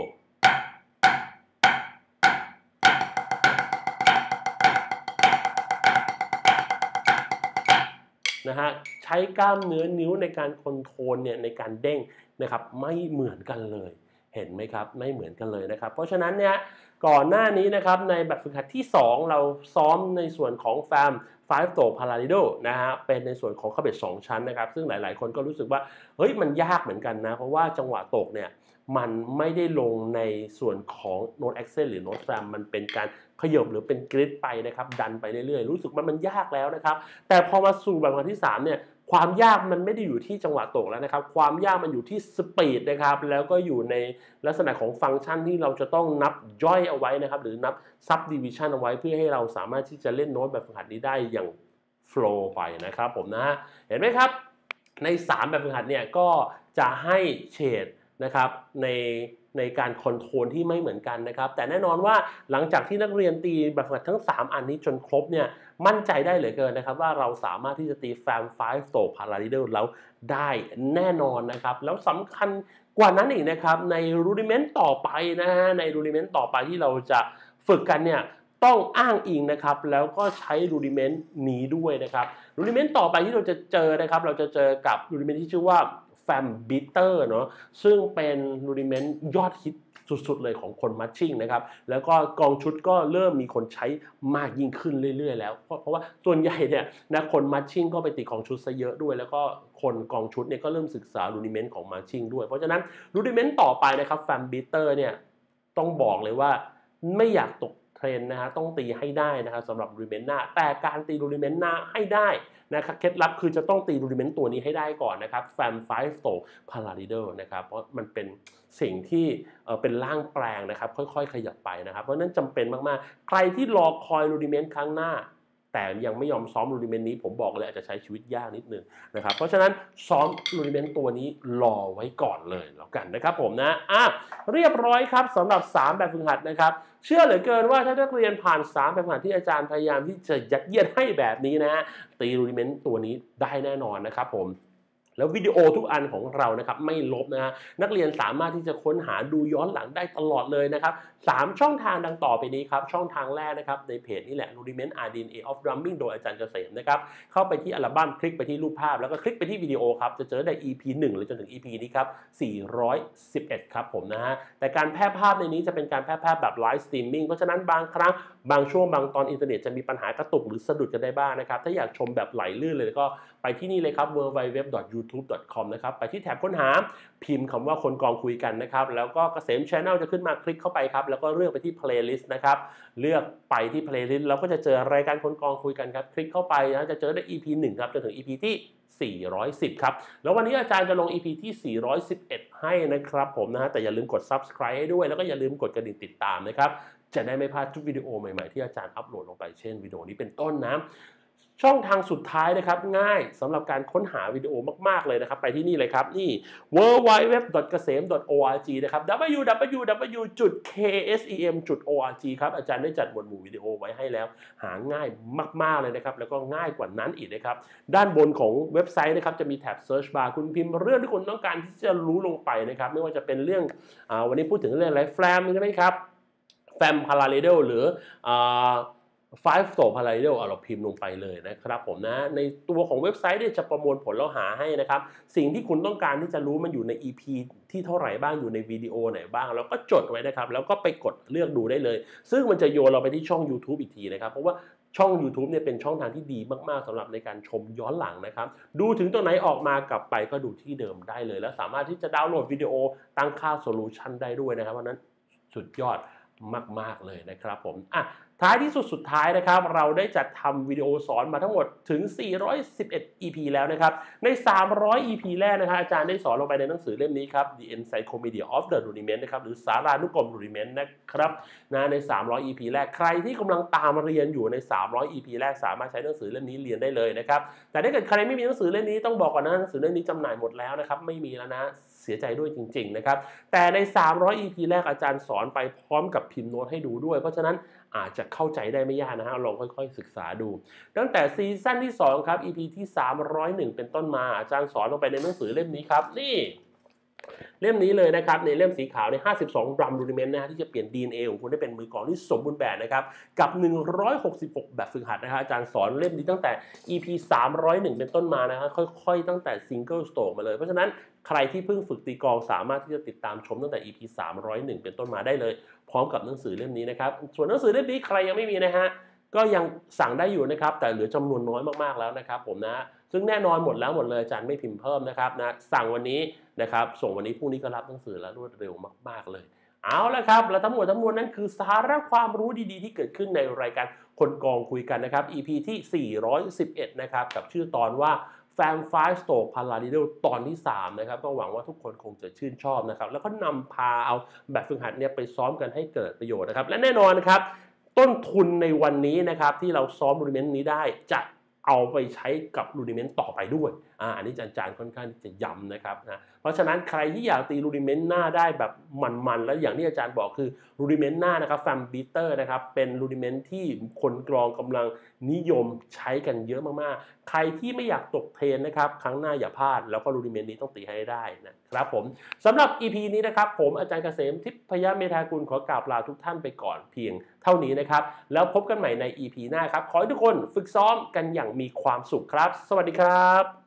Speaker 1: นะฮะใช้กล้ามเนื้อนิ้วในการคอนโทรลเนี่ยในการเด้งนะครับไม่เหมือนกันเลยเห็นไหมครับไม่เหมือนกันเลยนะครับเพราะฉะนั้นเนี่ยก่อนหน้านี้นะครับในแบบฝึกหัดที่2เราซ้อมในส่วนของแฟม5 โต paradiddle นะฮะเป็นในส่วนของคาเบต2ชั้นนะครับซึ่งหลายๆคนก็รู้สึกว่าเฮ้ยมันยากเหมือนกันนะเพราะว่าจังหวะตกเนี่ยมันไม่ได้ลงในส่วนของโน้ตแอคเซนต์หรือโน้ตแฟมมันเป็นการขยบหรือเป็นกริดไปนะครับดันไปเรื่อยๆรู้สึกว่ามันยากแล้วนะครับแต่พอมาสู่แบบที่3เนี่ยความยากมันไม่ได้อยู่ที่จังหวะตกแล้วนะครับความยากมันอยู่ที่สปีดนะครับแล้วก็อยู่ในลักษณะของฟังก์ชันที่เราจะต้องนับย่อยเอาไว้นะครับหรือนับซับดิวิชันเอาไว้เพื่อให้เราสามารถที่จะเล่นโน้ตแบบฝึกหัดนี้ได้อย่างโฟลว์ไปนะครับผมนะเห็นไหมครับใน3แบบฝึกหัดเนี่ยก็จะให้เฉดนะครับในการคอนโทรลที่ไม่เหมือนกันนะครับแต่แน่นอนว่าหลังจากที่นักเรียนตีแบบฝึกหัดทั้ง3อันนี้จนครบเนี่ยมั่นใจได้เหลือเกินนะครับว่าเราสามารถที่จะตีแฟม5 Stroke Paradiddle แล้วได้แน่นอนนะครับแล้วสำคัญกว่านั้นอีกนะครับในรูดิเมนต์ต่อไปนะฮะในรูดิเมนต์ต่อไปที่เราจะฝึกกันเนี่ยต้องอ้างอิงนะครับแล้วก็ใช้รูดิเมนต์นี้ด้วยนะครับรูดิเมนต์ต่อไปที่เราจะเจอนะครับเราจะเจอกับรูดิเมนต์ที่ชื่อว่าแฟมบิเตอร์เนาะซึ่งเป็นรูดิเมนต์ยอดฮิตสุดๆเลยของคนมัชชิ่งนะครับแล้วก็กองชุดก็เริ่มมีคนใช้มากยิ่งขึ้นเรื่อยๆแล้วเพราะว่าส่วนใหญ่เนี่ยนะคนมัชชิ่งก็ไปติดกองชุดซะเยอะด้วยแล้วก็คนกองชุดเนี่ยก็เริ่มศึกษารูดิเมนต์ของมัชชิ่งด้วยเพราะฉะนั้นรูดิเมนต์ต่อไปนะครับแฟมบิเตอร์เนี่ยต้องบอกเลยว่าไม่อยากตกเทรนนะฮะต้องตีให้ได้นะครับสำหรับรูดิเมนต์หน้าแต่การตีรูดิเมนต์หน้าให้ได้นะครับเคล็ดลับคือจะต้องตีรูดิเมนต์ตัวนี้ให้ได้ก่อนนะครับแฟมไฟสโตพาราดิเดลนะครับเพราะมันเป็นสิ่งที่เป็นร่างแปลงนะครับค่อยๆขยับไปนะครับเพราะนั้นจำเป็นมากๆใครที่รอคอยรูดิเมนต์ครั้งหน้าแต่ยังไม่ยอมซ้อมรูดิเมนต์นี้ผมบอกเลยอาจจะใช้ชีวิตยากนิดนึงนะครับเพราะฉะนั้นซ้อมรูดิเมนต์ตัวนี้รอไว้ก่อนเลยแล้วกันนะครับผมนะเรียบร้อยครับสำหรับ3แบบฝึกหัดนะครับเชื่อเหลือเกินว่าถ้านักเรียนผ่าน3แบบฝึกหัดที่อาจารย์พยายามที่จะยัดเยียดให้แบบนี้นะฮะตีรูดิเมนต์ตัวนี้ได้แน่นอนนะครับผมแล้ววิดีโอทุกอันของเรานะครับไม่ลบนะฮะนักเรียนสามารถที่จะค้นหาดูย้อนหลังได้ตลอดเลยนะครับ3ช่องทางดังต่อไปนี้ครับช่องทางแรกนะครับในเพจนี่แหละ Rudiment RDNA of Drumming โดยอาจารย์เกษมนะครับเข้าไปที่อัลบั้มคลิกไปที่รูปภาพแล้วก็คลิกไปที่วิดีโอครับจะเจอได้ EP 1หรือจนถึง EP นี้ครับ411ครับผมนะฮะแต่การแพร่ภาพในนี้จะเป็นการแพร่ภาพแบบไลฟ์สตรีมมิ่งเพราะฉะนั้นบางครั้งบางช่วงบางตอนอินเทอร์เน็ตจะมีปัญหากระตุกหรือสะดุดกันได้บ้างนะครับถ้าอยากชมแบบไหลลื่นเลยก็ไปที่นี่เลยครับ www.youtube.com นะครับไปที่แท็บค้นหาพิมพ์คำว่าคนกองคุยกันนะครับแล้วก็เกษม Channel จะขึ้นมาคลิกเข้าไปครับแล้วก็เลือกไปที่ playlist นะครับเลือกไปที่ playlist แล้วก็จะเจอรายการคนกองคุยกันครับคลิกเข้าไปนะจะเจอได้ EP 1ครับจนถึง EP ที่410ครับแล้ววันนี้อาจารย์จะลง EP ที่411ให้นะครับผมนะฮะแต่อย่าลืมกด Subscribe ให้ด้วยแล้วก็อย่าลืมกดกระดิ่งติดตามนะครับจะได้ไม่พลาดทุกวิดีโอใหม่ๆที่อาจารย์อัปโหลดลงไปเช่นวิดีโอนี้เป็นต้นนะช่องทางสุดท้ายนะครับง่ายสำหรับการค้นหาวิดีโอมากๆเลยนะครับไปที่นี่เลยครับนี่ www.kasem.org นะครับ www.ksem.org ครับอาจารย์ได้จัดหมวดหมู่วิดีโอไว้ให้แล้วหาง่ายมากๆเลยนะครับแล้วก็ง่ายกว่านั้นอีกนะครับด้านบนของเว็บไซต์นะครับจะมีแท็บ Search Bar คุณพิมพ์เรื่องที่คุณต้องการที่จะรู้ลงไปนะครับไม่ว่าจะเป็นเรื่องวันนี้พูดถึงเรื่องอะไรแฟมใช่ไหมครับแฟมพาราเลเดลหรือ5 Store Parallel เราพิมพ์ลงไปเลยนะครับผมนะในตัวของเว็บไซต์เนี่ยจะประมวลผลแล้วหาให้นะครับสิ่งที่คุณต้องการที่จะรู้มันอยู่ใน EP ที่เท่าไหร่บ้างอยู่ในวิดีโอไหนบ้างแล้วก็จดไว้นะครับแล้วก็ไปกดเลือกดูได้เลยซึ่งมันจะโยนเราไปที่ช่อง YouTube อีกทีนะครับเพราะว่าช่อง YouTube เนี่ยเป็นช่องทางที่ดีมากๆสำหรับในการชมย้อนหลังนะครับดูถึงตัวไหนออกมากลับไปก็ดูที่เดิมได้เลยแล้วสามารถที่จะดาวน์โหลดวิดีโอตั้งค่าโซลูชันได้ด้วยนะครับเพราะนั้นสุดยอดมากๆเลยนะครับผมท้ายที่สุดท้ายนะครับเราได้จัดทำวิดีโอสอนมาทั้งหมดถึง411 EP แล้วนะครับใน300 EP แรกนะครับอาจารย์ได้สอนลงไปในหนังสือเล่มนี้ครับ The Encyclopedia of the Rudiment นะครับหรือสารานุกรม Rudiment นะครับใน300 EP แรกใครที่กำลังตามเรียนอยู่ใน300 EP แรกสามารถใช้หนังสือเล่มนี้เรียนได้เลยนะครับแต่ถ้าเกิดใครไม่มีหนังสือเล่มนี้ต้องบอกก่อนนะหนังสือเล่มนี้จำหน่ายหมดแล้วนะครับไม่มีแล้วนะเสียใจด้วยจริงๆนะครับแต่ใน300 EP แรกอาจารย์สอนไปพร้อมกับพิมพ์โน้ตให้ดูด้วยเพราะฉะนั้นอาจจะเข้าใจได้ไม่ยากนะฮะลองค่อยๆศึกษาดูตั้งแต่ซีซั่นที่2ครับ EP ที่301เป็นต้นมาอาจารย์สอนลงไปในหนังสือเล่มนี้ครับนี่เล่มนี้เลยนะครับในเล่มสีขาวใน52 Drum Rudiment นะฮะที่จะเปลี่ยน DNA ของคุณให้เป็นมือกลองที่สมบูรณ์แบบนะครับกับ166แบบฝึกหัดนะครับอาจารย์สอนเล่มนี้ตั้งแต่ EP 301เป็นต้นมานะครับค่อยๆตั้งแต่ Single Stroke มาเลยเพราะฉะนั้นใครที่เพิ่งฝึกตีกลองสามารถที่จะติดตามชมตั้งแต่ EP 301เป็นต้นมาได้เลยพร้อมกับหนังสือเล่มนี้นะครับส่วนหนังสือเล่มนี้ใครยังไม่มีนะฮะก็ยังสั่งได้อยู่นะครับแต่เหลือจำนวนน้อยมากๆแล้วนะครับผมนะซึ่งแน่นอนหมดเลยอาจารย์ไม่พิมพ์เพิ่มนะครับนะสั่งวันนี้นะครับส่งวันนี้พรุ่งนี้ก็รับหนังสือแล้วรวดเร็วมากๆเลยเอาละครับและทั้งหมดทั้งมวลนั้นคือสาระความรู้ดีๆที่เกิดขึ้นในรายการคนกองคุยกันนะครับ EP ที่411นะครับกับชื่อตอนว่าแฟมไฟสโตกพาราดิเดลตอนที่3นะครับก็หวังว่าทุกคนคงจะชื่นชอบนะครับแล้วก็นำพาเอาแบบฝึกหัดเนี่ยไปซ้อมกันให้เกิดประโยชน์นะครับและแน่นอนนะครับต้นทุนในวันนี้นะครับที่เราซ้อมรูดิเมนต์นี้ได้จะเอาไปใช้กับรูดิเมนต์ต่อไปด้วยอันนี้อาจารย์ค่อนข้างจะย้ำนะครับนะเพราะฉะนั้นใครที่อยากตีรูดิเมนต์หน้าได้แบบมันๆแล้วอย่างที่อาจารย์บอกคือรูดิเมนต์หน้านะครับแฟมบีเตอร์นะครับเป็นรูดิเมนต์ที่คนกลองกำลังนิยมใช้กันเยอะมากๆใครที่ไม่อยากตกเทรนนะครับครั้งหน้าอย่าพลาดแล้วก็รูดิเมนต์นี้ต้องตีให้ได้นะครับผมสำหรับ EP นี้นะครับผมอาจารย์เกษมทิพยเมธากุลขอกราบลาทุกท่านไปก่อนเพียงเท่านี้นะครับแล้วพบกันใหม่ใน EP หน้าครับขอให้ทุกคนฝึกซ้อมกันอย่างมีความสุขครับสวัสดีครับ